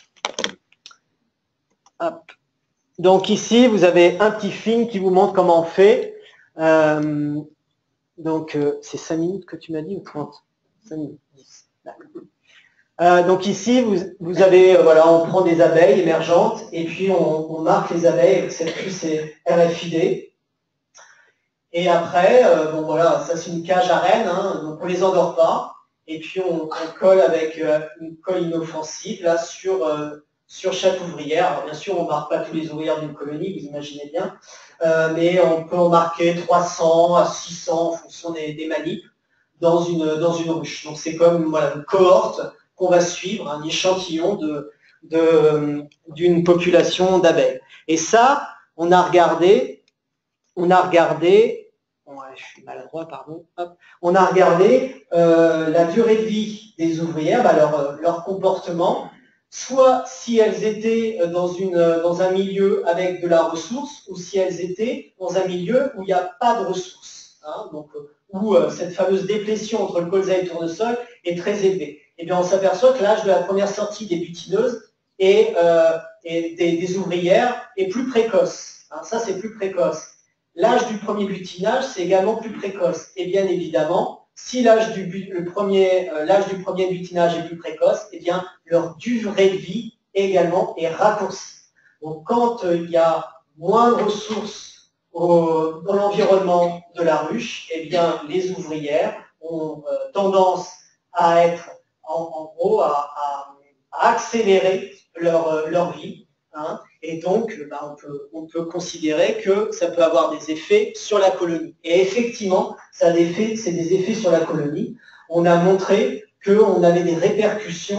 Hop. Donc ici, vous avez un petit film qui vous montre comment on fait. Euh, donc euh, c'est cinq minutes que tu m'as dit ou trente? cinq minutes, dix. Euh, donc ici, vous, vous avez, euh, voilà, on prend des abeilles émergentes et puis on, on marque les abeilles avec cette puce R F I D. Et après, euh, bon voilà, ça c'est une cage à reine, hein, donc on les endort pas. Et puis on, on colle avec euh, une colle inoffensive là sur euh, sur chaque ouvrière. Alors bien sûr, on ne marque pas tous les ouvrières d'une colonie, vous imaginez bien, euh, mais on peut en marquer trois cents à six cents en fonction des, des manips dans une dans une ruche. Donc c'est comme voilà, une cohorte qu'on va suivre, un échantillon de de d'une population d'abeilles. Et ça, on a regardé, on a regardé. Ouais, je suis maladroit, pardon. Hop. On a regardé euh, la durée de vie des ouvrières, bah, leur, leur comportement, soit si elles étaient dans, une, dans un milieu avec de la ressource, ou si elles étaient dans un milieu où il n'y a pas de ressources, hein, donc, où euh, cette fameuse déplétion entre le colza et le tournesol est très élevée. Et bien on s'aperçoit que l'âge de la première sortie des butineuses et, euh, et des, des ouvrières est plus précoce. Hein, ça, c'est plus précoce. L'âge du premier butinage, c'est également plus précoce. Et bien évidemment, si l'âge du, le premier, euh, l'âge du premier butinage est plus précoce, eh bien leur durée de vie également est raccourcie. Donc quand euh, il y a moins de ressources au, dans l'environnement de la ruche, eh bien les ouvrières ont euh, tendance à être, en, en gros, à, à, à accélérer leur, euh, leur vie. Hein, et donc, bah, on, peut, on peut considérer que ça peut avoir des effets sur la colonie. Et effectivement, ça a des effets, c'est des effets sur la colonie. On a montré qu'on avait des répercussions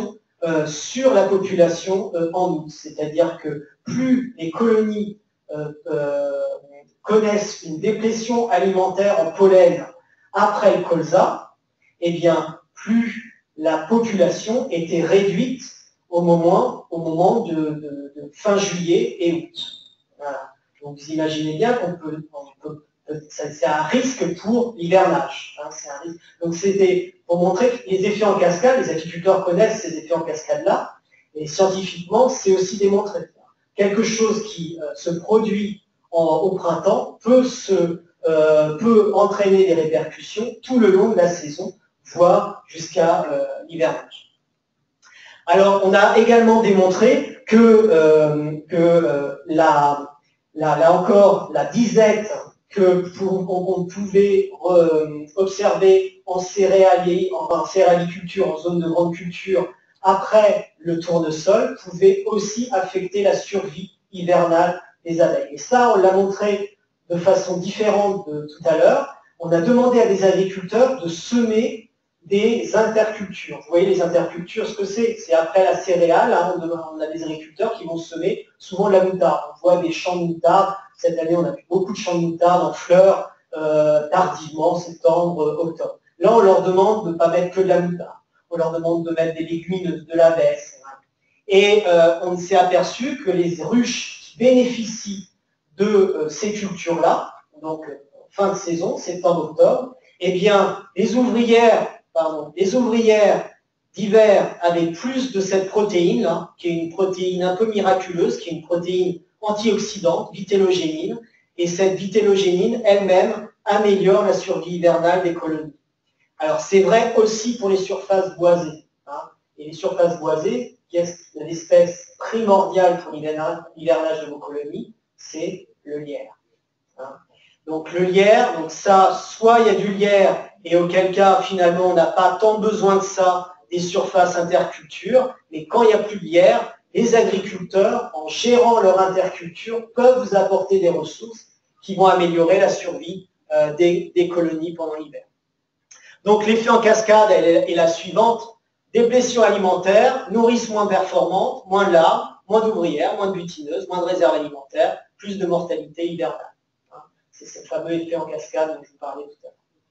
euh, sur la population euh, en août. C'est-à-dire que plus les colonies euh, euh, connaissent une déplétion alimentaire en pollen après le colza, eh bien, plus la population était réduite au moment, au moment de, de, de fin juillet et août. Voilà. Donc vous imaginez bien qu'on peut, on peut c'est un risque pour l'hivernage. Hein, c'est un risque. Donc c'était pour montrer que les effets en cascade, les agriculteurs connaissent ces effets en cascade-là, et scientifiquement, c'est aussi démontré. Quelque chose qui euh, se produit en, au printemps peut, se, euh, peut entraîner des répercussions tout le long de la saison, voire jusqu'à euh, l'hivernage. Alors, on a également démontré que, euh, que euh, la, la, là encore, la disette que qu'on pouvait euh, observer en céréalier, en céréaliculture, en zone de grande culture, après le tournesol, pouvait aussi affecter la survie hivernale des abeilles. Et ça, on l'a montré de façon différente de tout à l'heure. On a demandé à des agriculteurs de semer des intercultures. Vous voyez les intercultures, ce que c'est? C'est après la céréale, hein, on a des agriculteurs qui vont semer souvent de la moutarde. On voit des champs de moutarde. Cette année, on a vu beaucoup de champs de moutarde en fleurs, euh, tardivement, septembre, octobre. Là, on leur demande de ne pas mettre que de la moutarde. On leur demande de mettre des légumineuses, de la baisse. Et euh, on s'est aperçu que les ruches qui bénéficient de euh, ces cultures-là, donc euh, fin de saison, septembre-octobre, eh bien, les ouvrières, pardon, les ouvrières d'hiver avaient plus de cette protéine-là, qui est une protéine un peu miraculeuse, qui est une protéine antioxydante, vitellogénine, et cette vitellogénine elle-même améliore la survie hivernale des colonies. Alors c'est vrai aussi pour les surfaces boisées. Hein, et les surfaces boisées, qui est l'espèce primordiale pour l'hivernage de vos colonies, c'est le lierre. Hein. Donc le lierre, donc ça, soit il y a du lierre, et auquel cas finalement on n'a pas tant besoin de ça, des surfaces interculture, mais quand il n'y a plus de lierre, les agriculteurs, en gérant leur interculture, peuvent vous apporter des ressources qui vont améliorer la survie euh, des, des colonies pendant l'hiver. Donc l'effet en cascade elle est, est la suivante. Déplétion alimentaire, nourrice moins performante, moins de larves, moins d'ouvrières, moins de butineuses, moins de réserves alimentaires, plus de mortalité hivernale. Hein, c'est ce fameux effet en cascade dont je vous parlais tout à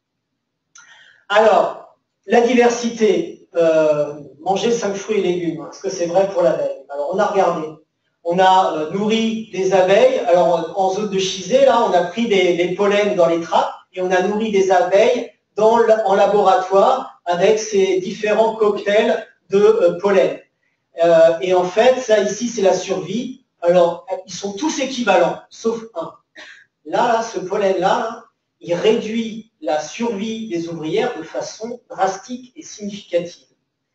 l'heure. Alors, la diversité, euh, manger cinq fruits et légumes, est-ce que c'est vrai pour l'abeille? Alors on a regardé, on a euh, nourri des abeilles, alors en zone de Chizé, là on a pris des, des pollens dans les trappes et on a nourri des abeilles dans, en laboratoire avec ces différents cocktails de euh, pollen. Euh, et en fait, ça ici c'est la survie, alors ils sont tous équivalents, sauf un. Là, là ce pollen-là, là, il réduit la survie des ouvrières de façon drastique et significative.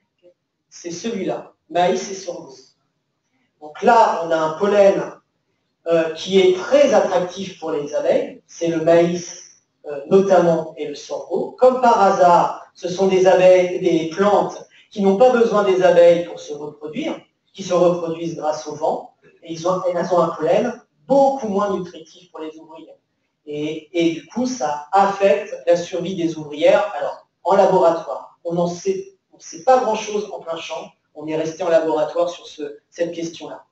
C'est celui-là, maïs et sorgho. Donc là, on a un pollen euh, qui est très attractif pour les abeilles, c'est le maïs euh, notamment et le sorgho. Comme par hasard, ce sont des abeilles, des plantes qui n'ont pas besoin des abeilles pour se reproduire, qui se reproduisent grâce au vent, et ils ont, elles ont un pollen beaucoup moins nutritif pour les ouvrières. Et, et du coup, ça affecte la survie des ouvrières. Alors, en laboratoire, on n'en sait, on sait pas grand-chose en plein champ. On est resté en laboratoire sur ce, cette question-là.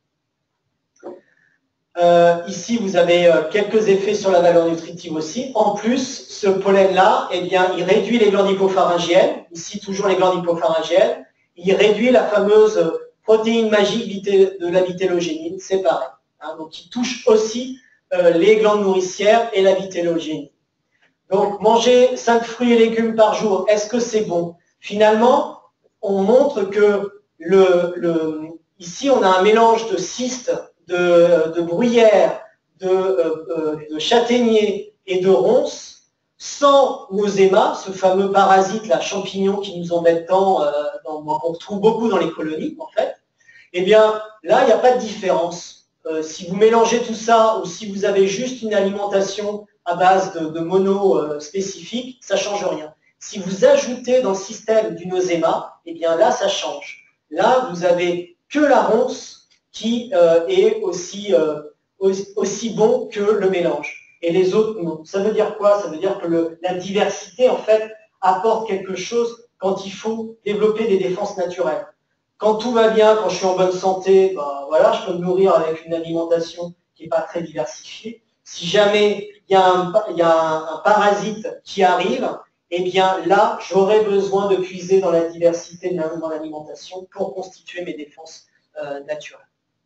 Euh, ici, vous avez euh, quelques effets sur la valeur nutritive aussi. En plus, ce pollen-là, eh bien, il réduit les glandes hypopharyngiennes. Ici, toujours les glandes hypopharyngiennes. Il réduit la fameuse protéine magique de la vitellogénine, c'est pareil. Hein, donc, il touche aussi euh, les glandes nourricières et la vitellogénine. Donc, manger cinq fruits et légumes par jour, est-ce que c'est bon? Finalement, on montre que le, le, ici, on a un mélange de cystes, de, de bruyères, de, euh, de châtaigniers et de ronces, sans noséma, ce fameux parasite, la champignon qui nous embête tant, euh, qu'on retrouve beaucoup dans les colonies, en fait. Eh bien, là, il n'y a pas de différence. Euh, si vous mélangez tout ça, ou si vous avez juste une alimentation à base de, de mono euh, spécifique, ça ne change rien. Si vous ajoutez dans le système du noséma, eh bien là, ça change. Là, vous avez que la ronce qui euh, est aussi, euh, aussi, aussi bon que le mélange. Et les autres, non. Ça veut dire quoi? Ça veut dire que le, la diversité, en fait, apporte quelque chose quand il faut développer des défenses naturelles. quand tout va bien, quand je suis en bonne santé, ben, voilà, je peux me nourrir avec une alimentation qui n'est pas très diversifiée. Si jamais il y a un, il y a un, un parasite qui arrive, eh bien là, j'aurai besoin de puiser dans la diversité de l'alimentation pour constituer mes défenses euh, naturelles.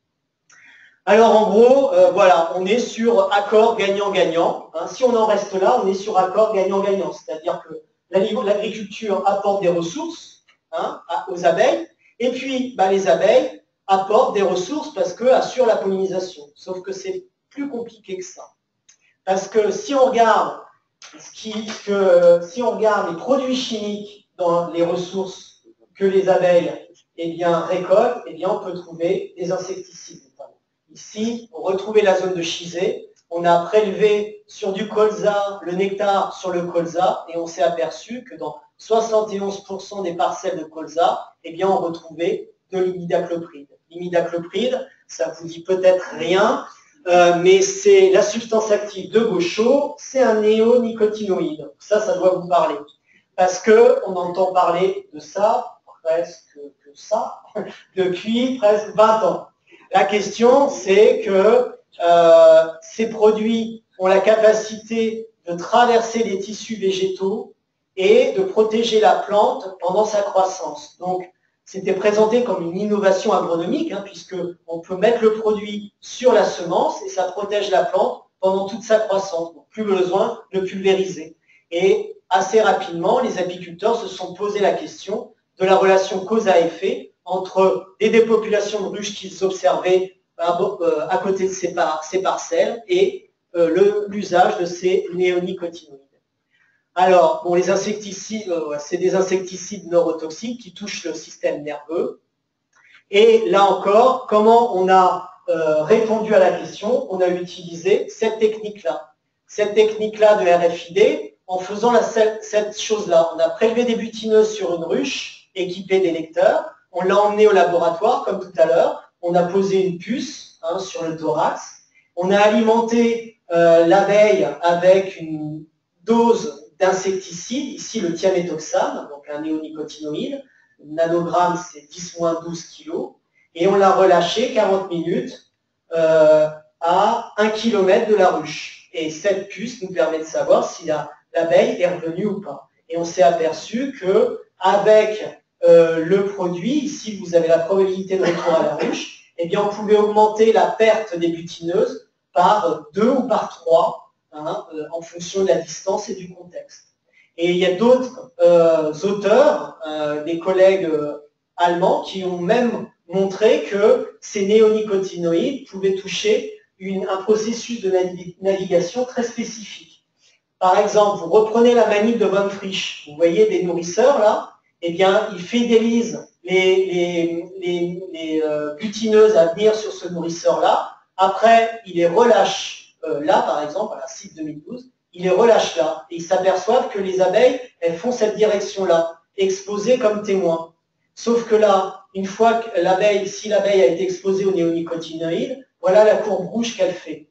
Alors en gros, euh, voilà, on est sur accord gagnant-gagnant. Hein. Si on en reste là, on est sur accord gagnant-gagnant. C'est-à-dire que l'agriculture apporte des ressources hein, aux abeilles, et puis bah, les abeilles apportent des ressources parce qu'elles assurent la pollinisation. Sauf que c'est plus compliqué que ça. Parce que si on regarde, ce qui, que, si on regarde les produits chimiques dans les ressources que les abeilles eh bien, récoltent, eh bien, on peut trouver des insecticides. Ici, on retrouvait la zone de Chizé. On a prélevé sur du colza le nectar sur le colza et on s'est aperçu que dans soixante et onze pour cent des parcelles de colza, eh bien, on retrouvait de l'imidaclopride. L'imidaclopride, ça vous dit peut-être rien, euh, mais c'est la substance active de Gaucho, c'est un néonicotinoïde. Ça, ça doit vous parler. Parce qu'on entend parler de ça, presque que ça, depuis presque vingt ans. La question, c'est que euh, ces produits ont la capacité de traverser les tissus végétaux et de protéger la plante pendant sa croissance. Donc, c'était présenté comme une innovation agronomique, hein, puisqu'on peut mettre le produit sur la semence et ça protège la plante pendant toute sa croissance. Donc, plus besoin de pulvériser. Et assez rapidement, les apiculteurs se sont posé la question de la relation cause à effet entre les dépopulations de ruches qu'ils observaient à côté de ces, par, ces parcelles et euh, l'usage de ces néonicotinoïdes. Alors, bon, les insecticides, euh, c'est des insecticides neurotoxiques qui touchent le système nerveux. Et là encore, comment on a euh, répondu à la question? On a utilisé cette technique-là. Cette technique-là de R F I D, en faisant la, cette, cette chose-là. On a prélevé des butineuses sur une ruche équipée d'électeurs. On l'a emmené au laboratoire, comme tout à l'heure. On a posé une puce hein, sur le thorax. On a alimenté euh, l'abeille avec une dose d'insecticide, ici le thiaméthoxam, donc un néonicotinoïde. Le nanogramme, c'est dix moins douze kilos. Et on l'a relâché quarante minutes euh, à un kilomètre de la ruche. Et cette puce nous permet de savoir si l'abeille la, est revenue ou pas. Et on s'est aperçu qu'avec Euh, le produit, ici vous avez la probabilité de retour à la ruche, eh bien on pouvait augmenter la perte des butineuses par deux ou par trois, hein, euh, en fonction de la distance et du contexte. Et il y a d'autres euh, auteurs, euh, des collègues euh, allemands, qui ont même montré que ces néonicotinoïdes pouvaient toucher une, un processus de navigation très spécifique. Par exemple, vous reprenez la manip de Von Frisch, vous voyez des nourrisseurs là, eh bien, il fidélise les, les, les, les euh, butineuses à venir sur ce nourrisseur-là. Après, il les relâche euh, là, par exemple, à la C I P deux mille douze, il les relâche là. Et ils s'aperçoivent que les abeilles, elles font cette direction-là, exposées comme témoins. Sauf que là, une fois que l'abeille, si l'abeille a été exposée aux néonicotinoïdes, voilà la courbe rouge qu'elle fait.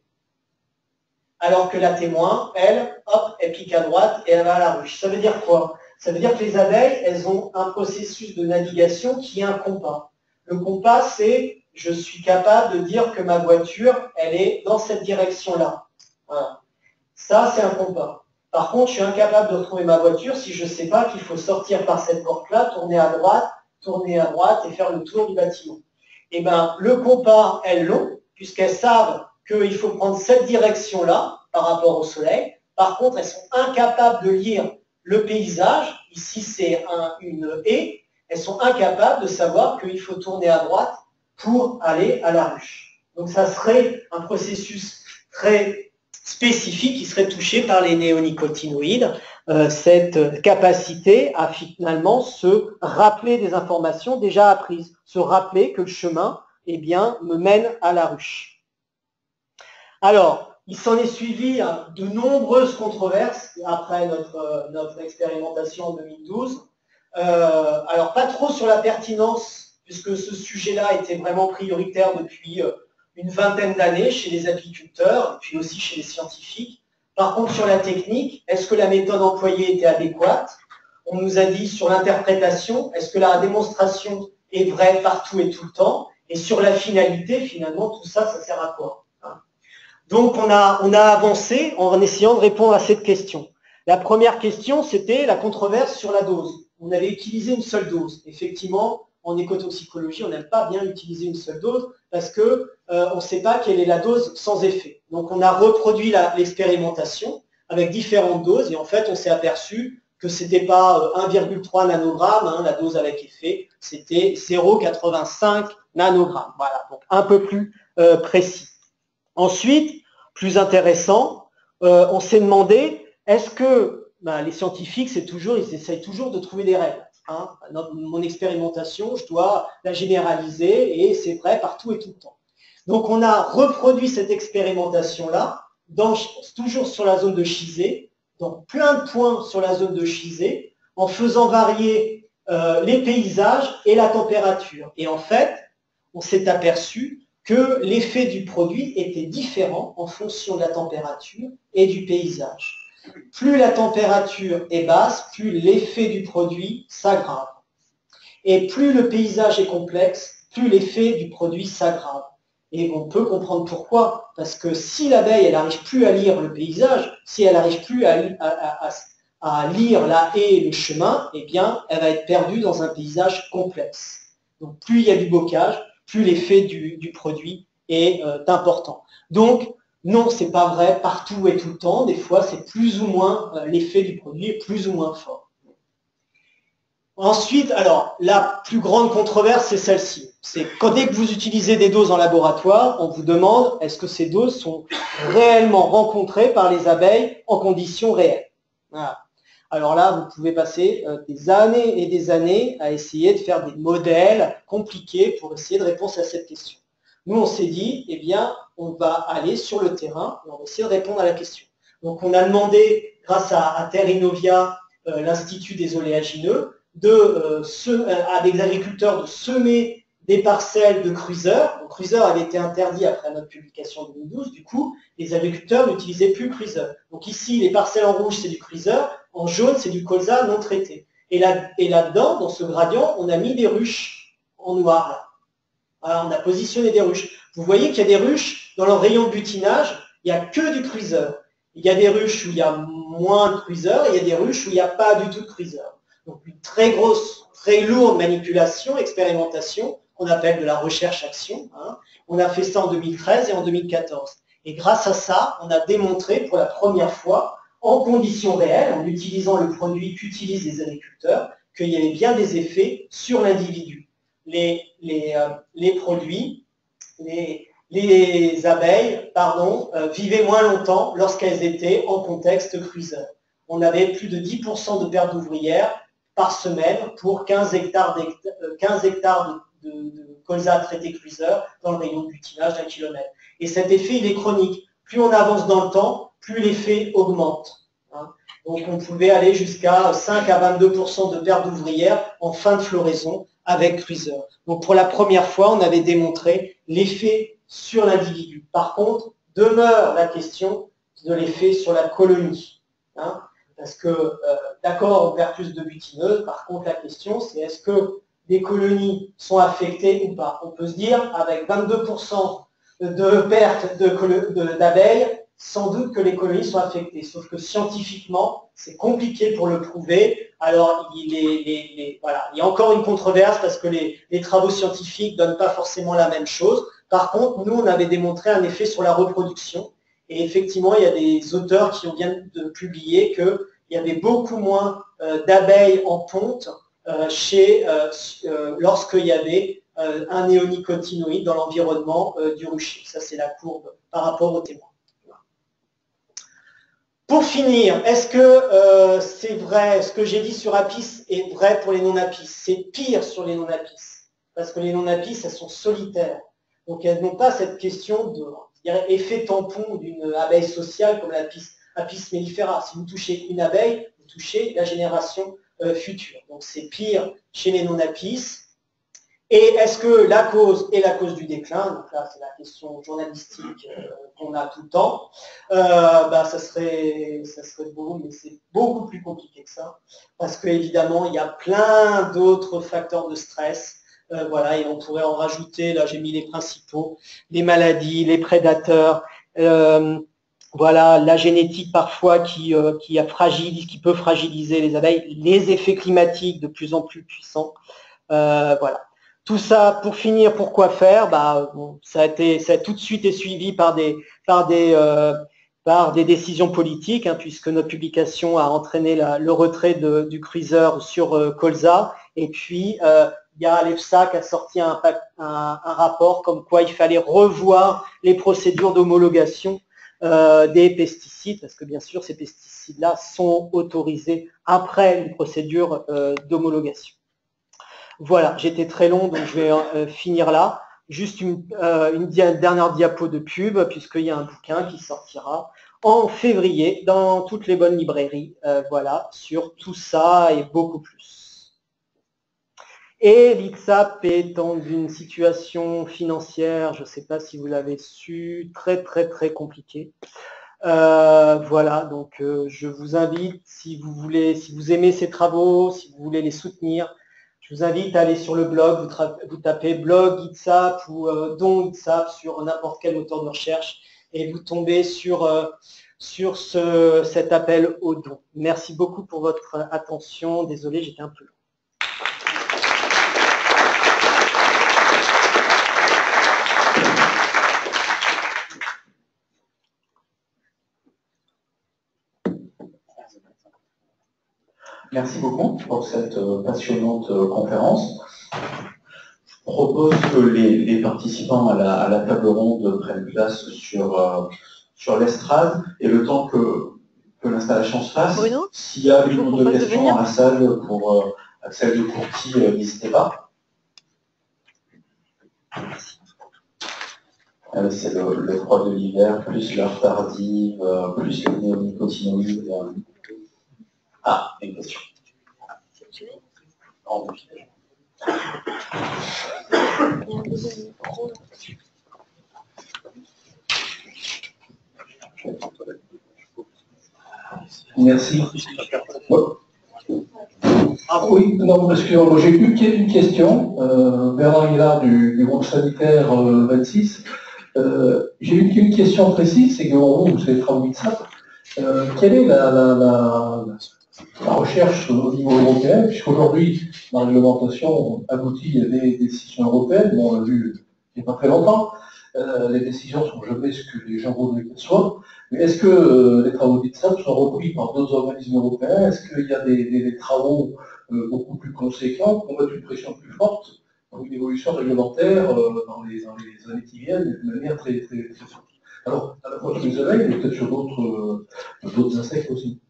Alors que la témoin, elle, hop, elle pique à droite et elle va à la ruche. Ça veut dire quoi? Ça veut dire que les abeilles, elles ont un processus de navigation qui est un compas. Le compas, c'est je suis capable de dire que ma voiture, elle est dans cette direction-là. Voilà. Ça, c'est un compas. Par contre, je suis incapable de retrouver ma voiture si je ne sais pas qu'il faut sortir par cette porte-là, tourner à droite, tourner à droite et faire le tour du bâtiment. Eh bien, le compas, elles l'ont, puisqu'elles savent qu'il faut prendre cette direction-là par rapport au soleil. Par contre, elles sont incapables de lire le paysage, ici c'est un, une haie, elles sont incapables de savoir qu'il faut tourner à droite pour aller à la ruche. Donc ça serait un processus très spécifique qui serait touché par les néonicotinoïdes, euh, cette capacité à finalement se rappeler des informations déjà apprises, se rappeler que le chemin eh bien, me mène à la ruche. Alors, il s'en est suivi hein, de nombreuses controverses après notre, notre expérimentation en deux mille douze. Euh, alors, pas trop sur la pertinence, puisque ce sujet-là était vraiment prioritaire depuis euh, une vingtaine d'années chez les apiculteurs, et puis aussi chez les scientifiques. Par contre, sur la technique, est-ce que la méthode employée était adéquate? On nous a dit sur l'interprétation, est-ce que la démonstration est vrai partout et tout le temps, et sur la finalité, finalement, tout ça, ça sert à quoi? Donc, on a, on a avancé en essayant de répondre à cette question. La première question, c'était la controverse sur la dose. On avait utilisé une seule dose. Effectivement, en écotoxicologie, on n'aime pas bien utiliser une seule dose parce que euh, on ne sait pas quelle est la dose sans effet. Donc, on a reproduit l'expérimentation avec différentes doses et en fait, on s'est aperçu que ce n'était pas un virgule trois nanogramme, hein, la dose avec effet, c'était zéro virgule quatre-vingt-cinq nanogramme. Voilà, donc un peu plus euh, précis. Ensuite, plus intéressant, euh, on s'est demandé, est-ce que ben, les scientifiques, c'est toujours, ils essayent toujours de trouver des règles. Hein. Dans mon expérimentation, je dois la généraliser et c'est vrai partout et tout le temps. Donc, on a reproduit cette expérimentation-là, toujours sur la zone de Chizé, donc plein de points sur la zone de Chizé, en faisant varier euh, les paysages et la température. Et en fait, on s'est aperçu que l'effet du produit était différent en fonction de la température et du paysage. Plus la température est basse, plus l'effet du produit s'aggrave. Et plus le paysage est complexe, plus l'effet du produit s'aggrave. Et on peut comprendre pourquoi. Parce que si l'abeille, elle n'arrive plus à lire le paysage, si elle n'arrive plus à, à, à, à lire la haie et le chemin, eh bien, elle va être perdue dans un paysage complexe. Donc, plus il y a du bocage, plus l'effet du, du produit est euh, important. Donc, non, c'est pas vrai partout et tout le temps. Des fois, c'est plus ou moins, euh, l'effet du produit est plus ou moins fort. Ensuite, alors, la plus grande controverse, c'est celle-ci. C'est quand dès que vous utilisez des doses en laboratoire, on vous demande est-ce que ces doses sont réellement rencontrées par les abeilles en conditions réelles. Voilà. Alors là, vous pouvez passer euh, des années et des années à essayer de faire des modèles compliqués pour essayer de répondre à cette question. Nous, on s'est dit, eh bien, on va aller sur le terrain et on va essayer de répondre à la question. Donc, on a demandé, grâce à, à Terre Innovia, euh, l'Institut des oléagineux, de, euh, se, euh, à des agriculteurs de semer des parcelles de cruiseurs. Le cruiser avait été interdit après notre publication en deux mille douze. Du coup, les agriculteurs n'utilisaient plus le cruiser. Donc ici, les parcelles en rouge, c'est du cruiser. En jaune, c'est du colza non traité. Et là, et là-dedans, dans ce gradient, on a mis des ruches en noir. Là. Alors, on a positionné des ruches. Vous voyez qu'il y a des ruches, dans leur rayon de butinage, il n'y a que du cruiser. Il y a des ruches où il y a moins de cruiser, et il y a des ruches où il n'y a pas du tout de cruiser. Donc, une très grosse, très lourde manipulation, expérimentation, qu'on appelle de la recherche-action. Hein. On a fait ça en deux mille treize et en deux mille quatorze. Et grâce à ça, on a démontré pour la première fois, en conditions réelles, en utilisant le produit qu'utilisent les agriculteurs, qu'il y avait bien des effets sur l'individu. Les, les, euh, les produits, les, les abeilles, pardon, euh, vivaient moins longtemps lorsqu'elles étaient en contexte cruiser. On avait plus de dix pour cent de pertes d'ouvrières par semaine pour quinze hectares, quinze hectares de, de, de colza traité cruiser dans le rayon de butinage d'un kilomètre. Et cet effet, il est chronique. Plus on avance dans le temps, plus l'effet augmente. Hein. Donc on pouvait aller jusqu'à cinq à vingt-deux pour cent de pertes d'ouvrières en fin de floraison avec cruiser. Donc pour la première fois, on avait démontré l'effet sur l'individu. Par contre, demeure la question de l'effet sur la colonie. Hein. Parce que, euh, d'accord, on perd plus de butineuses. Par contre, la question, c'est est-ce que les colonies sont affectées ou pas? On peut se dire, avec vingt-deux pour cent de pertes d'abeilles, sans doute que les colonies sont affectées. Sauf que scientifiquement, c'est compliqué pour le prouver. Alors, il, est, les, les, voilà. il y a encore une controverse parce que les, les travaux scientifiques ne donnent pas forcément la même chose. Par contre, nous, on avait démontré un effet sur la reproduction. Et effectivement, il y a des auteurs qui viennent de publier qu'il y avait beaucoup moins euh, d'abeilles en ponte euh, chez, euh, euh, lorsqu'il y avait euh, un néonicotinoïde dans l'environnement euh, du rucher. Ça, c'est la courbe par rapport au témoin. Pour finir, est-ce que euh, c'est vrai, ce que j'ai dit sur Apis est vrai pour les non-Apis? C'est pire sur les non-Apis, parce que les non-Apis, elles sont solitaires. Donc, elles n'ont pas cette question de effet tampon d'une abeille sociale comme l'Apis Apis mellifera. Si vous touchez une abeille, vous touchez la génération euh, future. Donc, c'est pire chez les non-Apis. Et est-ce que la cause est la cause du déclin? Donc là, c'est la question journalistique euh, qu'on a tout le temps. Euh, bah, ça serait, ça serait beau, mais c'est beaucoup plus compliqué que ça. Parce qu'évidemment, il y a plein d'autres facteurs de stress Euh, voilà, et on pourrait en rajouter, là j'ai mis les principaux, les maladies, les prédateurs, euh, voilà, la génétique parfois qui, euh, qui, a fragilise, qui peut fragiliser les abeilles, les effets climatiques de plus en plus puissants. Euh, voilà. Tout ça, pour finir, pourquoi faire bah, bon, ça, a été, ça a tout de suite été suivi par des, par des, euh, par des décisions politiques, hein, puisque notre publication a entraîné la, le retrait de, du cruiser sur euh, colza. Et puis, euh, il y a l'EFSA qui a sorti un, un, un rapport comme quoi il fallait revoir les procédures d'homologation euh, des pesticides, parce que bien sûr, ces pesticides-là sont autorisés après une procédure euh, d'homologation. Voilà, j'étais très long, donc je vais euh, finir là. Juste une, euh, une dia dernière diapo de pub, puisqu'il y a un bouquin qui sortira en février dans toutes les bonnes librairies, euh, voilà, sur tout ça et beaucoup plus. Et l'I C S A P est dans une situation financière, je ne sais pas si vous l'avez su, très très très compliquée. Euh, voilà, donc euh, je vous invite, si vous voulez, si vous aimez ces travaux, si vous voulez les soutenir, je vous invite à aller sur le blog, vous, vous tapez blog I T S A P ou euh, don I T S A P sur n'importe quel moteur de recherche et vous tombez sur, euh, sur ce, cet appel au don. Merci beaucoup pour votre attention. Désolé, j'étais un peu long. Merci beaucoup pour cette passionnante conférence. Je propose que les, les participants à la, à la table ronde prennent place sur, euh, sur l'estrade et le temps que, que l'installation se fasse, s'il y a une ou deux questions dans la salle pour euh, Axel de Courty, euh, n'hésitez pas. Euh, C'est le, le froid de l'hiver, plus l'heure tardive, euh, plus les néonicotinoïdes. Euh. Ah, une question. En Merci. Ah oui, non, parce que moi j'ai eu une question, euh, Bernard Guillard du, du groupe sanitaire euh, vingt-six. Euh, j'ai eu une question précise, c'est que vous, c'est les travaux I T S A P. Euh, quelle est la, la, la, la recherche au niveau européen, puisqu'aujourd'hui, la réglementation aboutit à des décisions européennes, bon, on l'a vu il n'y a pas très longtemps, euh, les décisions sont jamais ce que les gens voudraient qu'elles soient, mais est-ce que euh, les travaux d'I T S A P sont repris par d'autres organismes européens? Est-ce qu'il y a des, des, des travaux euh, beaucoup plus conséquents pour mettre une pression plus forte dans une évolution réglementaire euh, dans, les, dans les années qui viennent de manière très, très, très forte? Alors, à la fois sur les abeilles, mais peut-être sur d'autres euh, insectes aussi.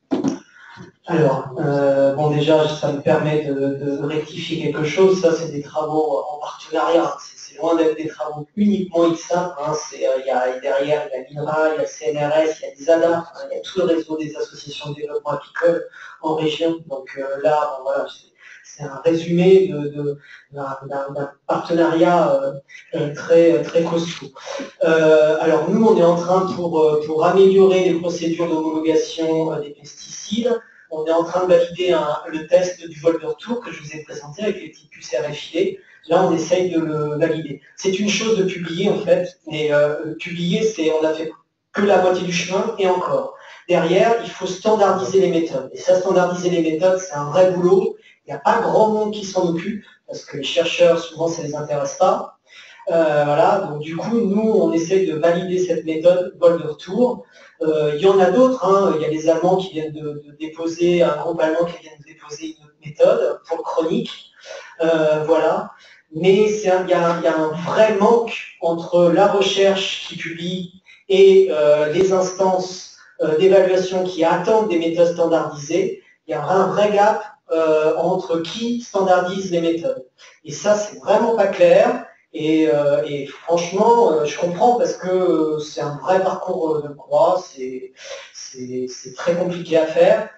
Alors, euh, bon déjà, ça me permet de, de rectifier quelque chose. Ça, c'est des travaux en partenariat. C'est loin d'être des travaux uniquement I T S A P. Hein. Il y a, derrière, il y a l'INRA, il y a le C N R S, il y a l'ISADA, hein, il y a tout le réseau des associations de développement apicole en région. Donc euh, là, bon, voilà, c'est un résumé d'un partenariat euh, très, très costaud. Euh, alors nous, on est en train, pour, pour améliorer les procédures d'homologation euh, des pesticides, on est en train de valider un, le test du vol de retour que je vous ai présenté avec les petites puces R F I D. Là, on essaye de le valider. C'est une chose de publier, en fait, et euh, publier, c'est on a fait que la moitié du chemin, et encore. Derrière, il faut standardiser les méthodes. Et ça, standardiser les méthodes, c'est un vrai boulot. Il n'y a pas grand monde qui s'en occupe, parce que les chercheurs, souvent, ça ne les intéresse pas. Euh, voilà, donc du coup, nous, on essaye de valider cette méthode vol de retour. Euh, il y en a d'autres, hein. Il y a les Allemands qui viennent de, de déposer, un groupe allemand qui vient de déposer une autre méthode pour le chronique. Euh, voilà. Mais il y, y a un vrai manque entre la recherche qui publie et euh, les instances euh, d'évaluation qui attendent des méthodes standardisées. Il y a un vrai gap euh, entre qui standardise les méthodes. Et ça, c'est vraiment pas clair. Et, euh, et franchement, euh, je comprends parce que euh, c'est un vrai parcours de croix, c'est très compliqué à faire.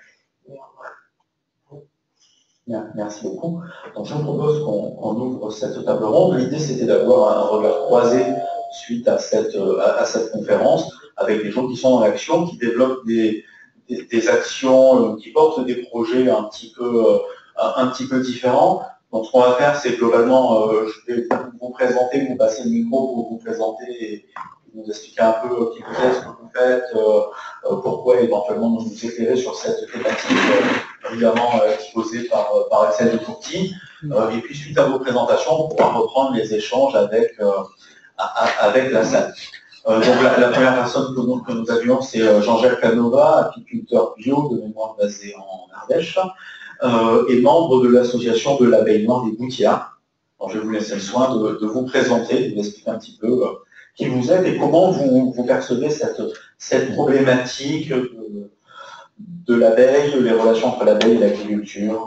Bien, merci beaucoup. Donc je vous propose qu'on qu'on ouvre cette table ronde. L'idée c'était d'avoir un regard croisé suite à cette, à, à cette conférence avec des gens qui sont dans l'action, qui développent des, des, des actions, qui portent des projets un petit peu, un, un petit peu différents. Donc ce qu'on va faire, c'est globalement, euh, je vais vous présenter, vous passer le micro pour vous présenter et vous expliquer un peu qui vous êtes, ce que vous faites, euh, pourquoi éventuellement nous nous éclairer sur cette thématique, euh, évidemment euh, exposée par, par Axel de Courty. Euh, et puis suite à vos présentations, on pourra reprendre les échanges avec, euh, avec la salle. Euh, donc la, la première personne que nous, que nous avions, c'est Jean-Jacques Canova, apiculteur bio de mémoire basé en Ardèche, euh, et membre de l'association de l'abeille noire des Boutiards. Alors, je vais vous laisser le soin de, de vous présenter, de vous expliquer un petit peu euh, qui vous êtes et comment vous, vous percevez cette, cette problématique de, de l'abeille, les relations entre l'abeille et l'agriculture.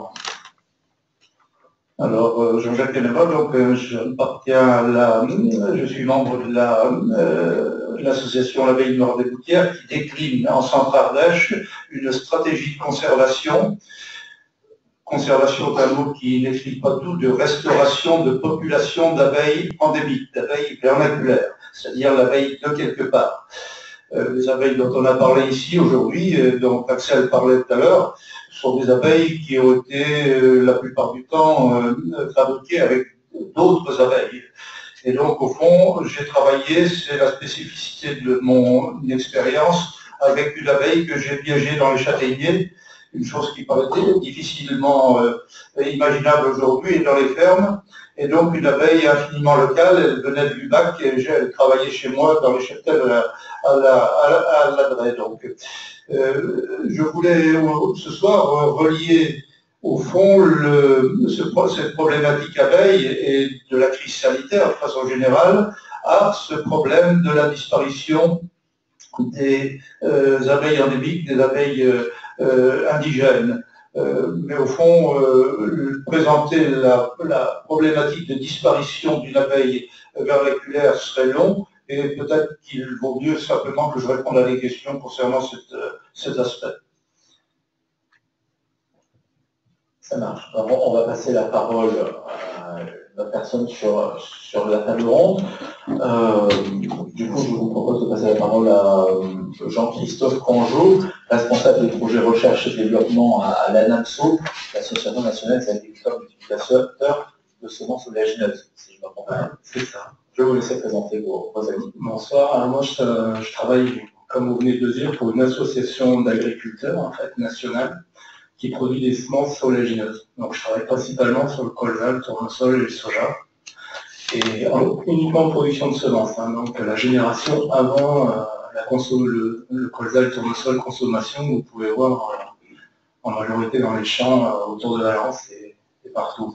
Alors, euh, Jean-Jacques Canova, donc euh, j'appartiens à la, je suis membre de la, euh, l'association L'Abeille Noire des Boutiards qui décline en Centre-Ardèche une stratégie de conservation, conservation est un mot qui n'explique pas tout, de restauration de population d'abeilles endémiques, d'abeilles vernaculaires, c'est-à-dire l'abeille de quelque part. Euh, les abeilles dont on a parlé ici aujourd'hui, euh, dont Axel parlait tout à l'heure, sont des abeilles qui ont été euh, la plupart du temps euh, fabriquées avec d'autres abeilles. Et donc au fond, j'ai travaillé, c'est la spécificité de mon expérience, avec une abeille que j'ai piégée dans les châtaigniers, une chose qui paraît difficilement euh, imaginable aujourd'hui dans les fermes. Et donc une abeille infiniment locale, elle venait de Lubac et elle travaillait chez moi dans les cheptels à la, à la, à la, à la Draie. Donc, euh, je voulais ce soir relier au fond le, ce, cette problématique abeille et de la crise sanitaire de façon générale à ce problème de la disparition des euh, abeilles endémiques, des abeilles euh, euh, indigènes. Euh, mais au fond, euh, présenter la, la problématique de disparition d'une abeille vernaculaire serait long, et peut-être qu'il vaut mieux simplement que je réponde à des questions concernant cette, euh, cet aspect. Ça marche. Alors, on va passer la parole à la personne sur, sur la table ronde. Euh, du coup, je vous propose de passer la parole à Jean-Christophe Congeau, responsable des projets recherche et développement à, à l'ANAMSO, l'Association nationale des agriculteurs multiplicateurs de semences oléagineuses, si je me trompe pas. C'est ça. Je vais vous laisser présenter vos, vos activités. Bonsoir. Alors moi, je, je travaille, comme vous venez de le dire, pour une association d'agriculteurs, en fait, nationale, qui produit des semences oléagineuses. Donc je travaille principalement sur le colza, le tournesol et le soja, et en, uniquement en production de semences. Hein. Donc la génération avant euh, la consomme, le, le colza, le tournesol, consommation, vous pouvez voir euh, en majorité dans les champs euh, autour de Valence et, et partout.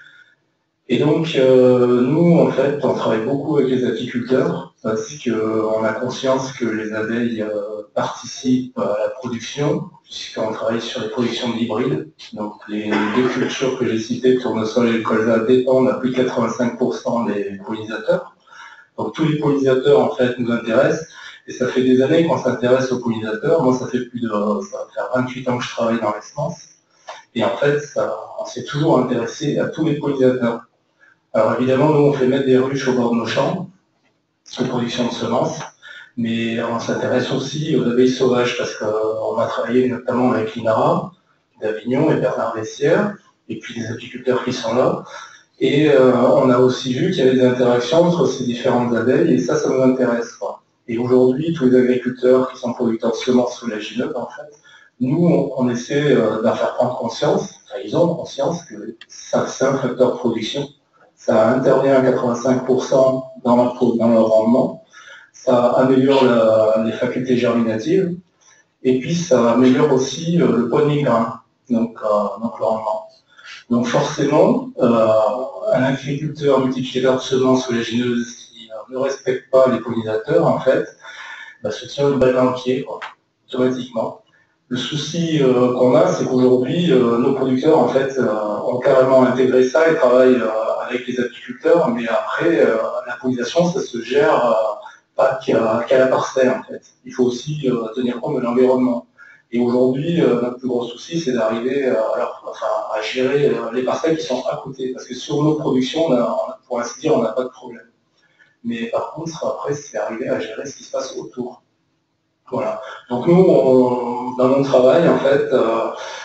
Et donc euh, nous, en fait, on travaille beaucoup avec les apiculteurs, parce qu'on a conscience que les abeilles euh, participent à la production, puisqu'on travaille sur les productions d'hybrides. Donc les deux cultures que j'ai citées, le tournesol et le colza, dépendent à plus de quatre-vingt-cinq pour cent des pollinisateurs. Donc tous les pollinisateurs, en fait, nous intéressent. Et ça fait des années qu'on s'intéresse aux pollinisateurs. Moi, ça fait plus de ça va faire vingt-huit ans que je travaille dans les semences. Et en fait, ça, on s'est toujours intéressé à tous les pollinisateurs. Alors évidemment, nous, on fait mettre des ruches au bord de nos champs, de production de semences, mais on s'intéresse aussi aux abeilles sauvages, parce qu'on a travaillé notamment avec l'INARA d'Avignon et Bernard Vessière, et puis des apiculteurs qui sont là, et euh, on a aussi vu qu'il y avait des interactions entre ces différentes abeilles, et ça, ça nous intéresse, quoi. Et aujourd'hui, tous les agriculteurs qui sont producteurs de semences oléagineuses, en fait, nous, on, on essaie euh, d'en faire prendre conscience, enfin, ils ont conscience que ça, c'est un facteur de production. Ça intervient à quatre-vingt-cinq pour cent dans leur, dans leur rendement, ça améliore la, les facultés germinatives, et puis ça améliore aussi euh, le poids de mi-grain, donc, euh, donc le rendement. Donc forcément, euh, un agriculteur multiplicateur de semences oléagineuses qui euh, ne respecte pas les pollinisateurs, en fait, bah, se tire une balle dans le pied, quoi, automatiquement. Le souci euh, qu'on a, c'est qu'aujourd'hui, euh, nos producteurs, en fait, euh, ont carrément intégré ça et travaillent euh, avec les apiculteurs, mais après, euh, la pollinisation, ça se gère euh, pas qu'à qu'à la parcelle, en fait. Il faut aussi euh, tenir compte de l'environnement. Et aujourd'hui, euh, notre plus gros souci, c'est d'arriver euh, à, leur, enfin, à gérer euh, les parcelles qui sont à côté. Parce que sur nos productions, on a, on a, pour ainsi dire, on n'a pas de problème. Mais par contre, après, c'est arriver à gérer ce qui se passe autour. Voilà. Donc nous, on, dans mon travail, en fait, euh,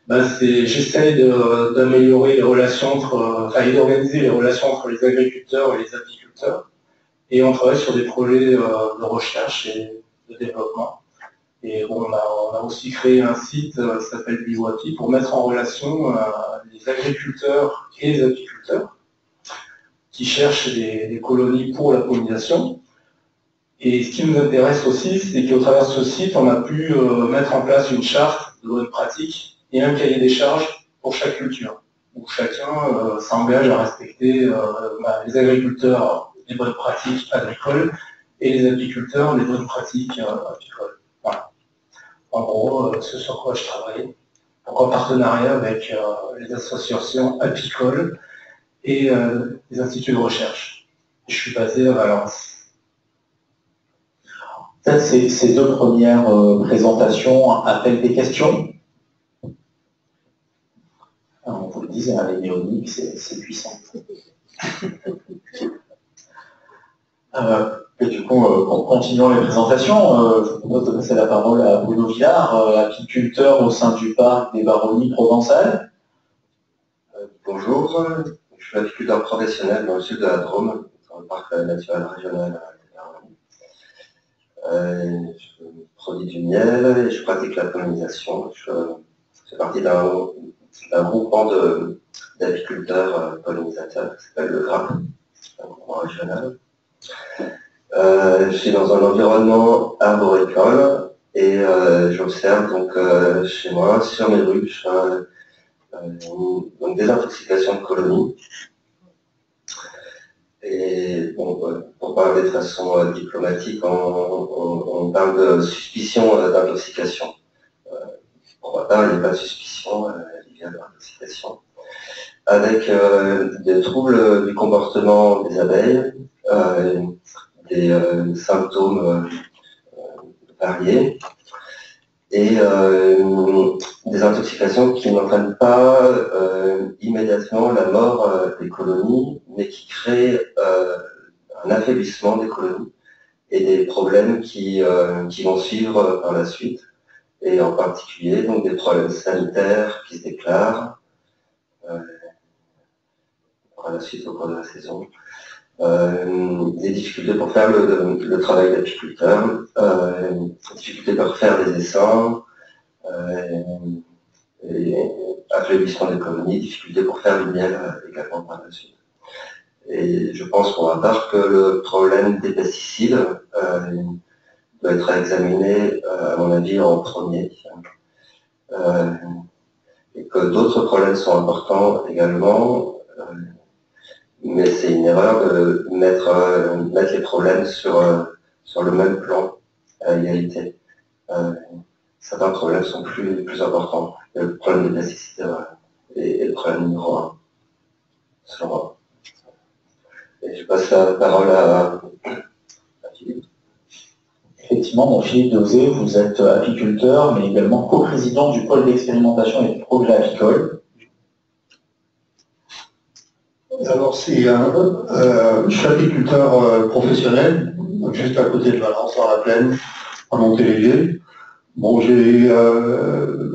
bah, j'essaie d'améliorer les relations entre, enfin, et d'organiser les relations entre les agriculteurs et les apiculteurs. Et on travaille sur des projets euh, de recherche et de développement. Et bon, on, a, on a aussi créé un site euh, qui s'appelle BioApi pour mettre en relation euh, les agriculteurs et les apiculteurs qui cherchent des, des colonies pour la pollinisation. Et ce qui nous intéresse aussi, c'est qu'au travers de ce site, on a pu euh, mettre en place une charte de bonnes pratiques et un cahier des charges pour chaque culture, où chacun euh, s'engage à respecter euh, bah, les agriculteurs les bonnes pratiques agricoles et les apiculteurs les bonnes pratiques euh, apicoles. Voilà. En gros, euh, ce sur quoi je travaille. Donc en partenariat avec euh, les associations apicoles et euh, les instituts de recherche. Je suis basé à Valence. Peut-être ces, ces deux premières euh, présentations appellent des questions. Alors, on vous le disait, hein, les néoniques, c'est puissant. Euh, et du coup, euh, en continuant les présentations, euh, je vous propose de passer la parole à Bruno Villard, euh, apiculteur au sein du parc des Baronnies provençales. Euh, bonjour, je suis apiculteur professionnel dans le sud de la Drôme, dans le parc naturel régional des Baronnies. Euh, je produis du miel et je pratique la pollinisation. Je, je fais partie d'un groupement d'apiculteurs pollinisateurs qui s'appelle le G R A P, un groupement régional. Euh, je suis dans un environnement arboricole et euh, j'observe donc euh, chez moi, sur mes ruches, euh, une, une désintoxication de colonies. Et bon, euh, pour parler de façon euh, diplomatique, on, on, on parle de suspicion euh, d'intoxication. Euh, pour ma part, il n'y a pas de suspicion, euh, il y a de l'intoxication. Avec euh, des troubles du comportement des abeilles, euh, des euh, symptômes euh, variés et euh, des intoxications qui n'entraînent pas euh, immédiatement la mort euh, des colonies, mais qui créent euh, un affaiblissement des colonies et des problèmes qui, euh, qui vont suivre par la suite, et en particulier donc des problèmes sanitaires qui se déclarent euh, par la suite au cours de la saison. Euh, des difficultés pour faire le, le, le travail d'apiculteur, euh, difficultés pour faire des essaims, euh, et affaiblissement des colonies, difficultés pour faire du miel euh, également par la suite. Et je pense pour ma part que le problème des pesticides euh, doit être examiné, euh, à mon avis, en premier. Euh, et que d'autres problèmes sont importants également. Euh, Mais c'est une erreur de mettre, euh, mettre les problèmes sur, euh, sur le même plan à égalité. Euh, certains problèmes sont plus, plus importants. Le problème des pesticides euh, est, est le problème numéro un, selon moi. Et je passe la parole à, à Philippe. Effectivement, donc Philippe Dosé, vous êtes apiculteur, mais également co-président du pôle d'expérimentation et de progrès apicole. Alors, c'est un, euh, je suis apiculteur euh, professionnel, juste à côté de Valence, dans la plaine, en Montéléger. Bon, j'ai euh,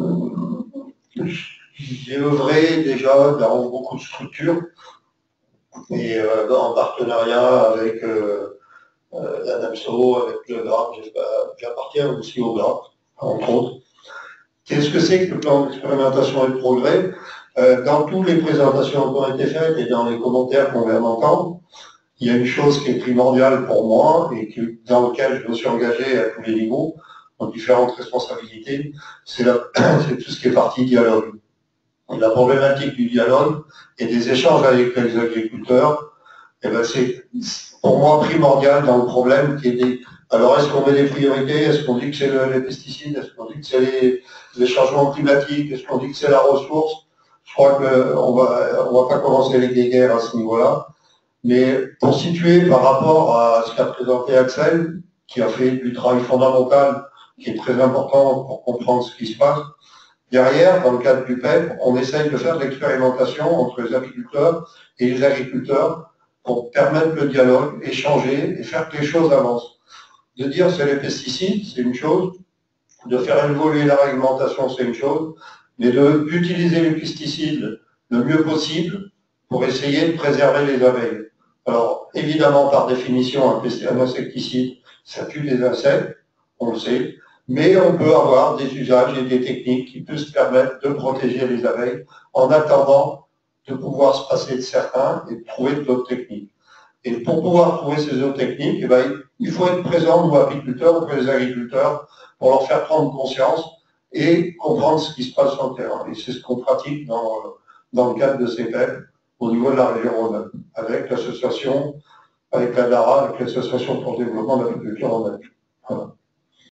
j'ai œuvré déjà dans beaucoup de structures, et euh, en partenariat avec euh, euh, la NAMSO, avec le G R A P, j'appartiens aussi au G R A P, entre autres. Qu'est-ce que c'est que le plan d'expérimentation et de progrès? Euh, dans toutes les présentations qui ont été faites et dans les commentaires qu'on vient d'entendre, il y a une chose qui est primordiale pour moi et que, dans laquelle je me suis engagé à tous les niveaux, dans différentes responsabilités, c'est tout ce qui est partie dialogue. Et la problématique du dialogue et des échanges avec les agriculteurs, eh ben c'est pour moi primordial dans le problème qui est des... Alors est-ce qu'on met des priorités? Est-ce qu'on dit que c'est le, les pesticides? Est-ce qu'on dit que c'est les, les changements climatiques? Est-ce qu'on dit que c'est la ressource? Je crois qu'on va, on va pas commencer avec des guerres à ce niveau-là. Mais pour situer par rapport à ce qu'a présenté Axel, qui a fait du travail fondamental, qui est très important pour comprendre ce qui se passe, derrière, dans le cadre du P E P, on essaye de faire de l'expérimentation entre les apiculteurs et les agriculteurs pour permettre le dialogue, échanger et faire que les choses avancent. De dire c'est les pesticides, c'est une chose. De faire évoluer la réglementation, c'est une chose. mais d'utiliser les pesticides le mieux possible pour essayer de préserver les abeilles. Alors, évidemment, par définition, un, un insecticide, ça tue les insectes, on le sait, mais on peut avoir des usages et des techniques qui peuvent se permettre de protéger les abeilles en attendant de pouvoir se passer de certains et de trouver d'autres techniques. Et pour pouvoir trouver ces autres techniques, eh ben, il faut être présent, nous, agriculteurs, auprès des agriculteurs, pour leur faire prendre conscience et comprendre ce qui se passe sur le terrain. Et c'est ce qu'on pratique dans, dans le cadre de C E P E L au niveau de la région Rhône-Alpes, avec l'association, avec la D A R A, avec l'association pour le développement de l'agriculture en Alpes. Voilà.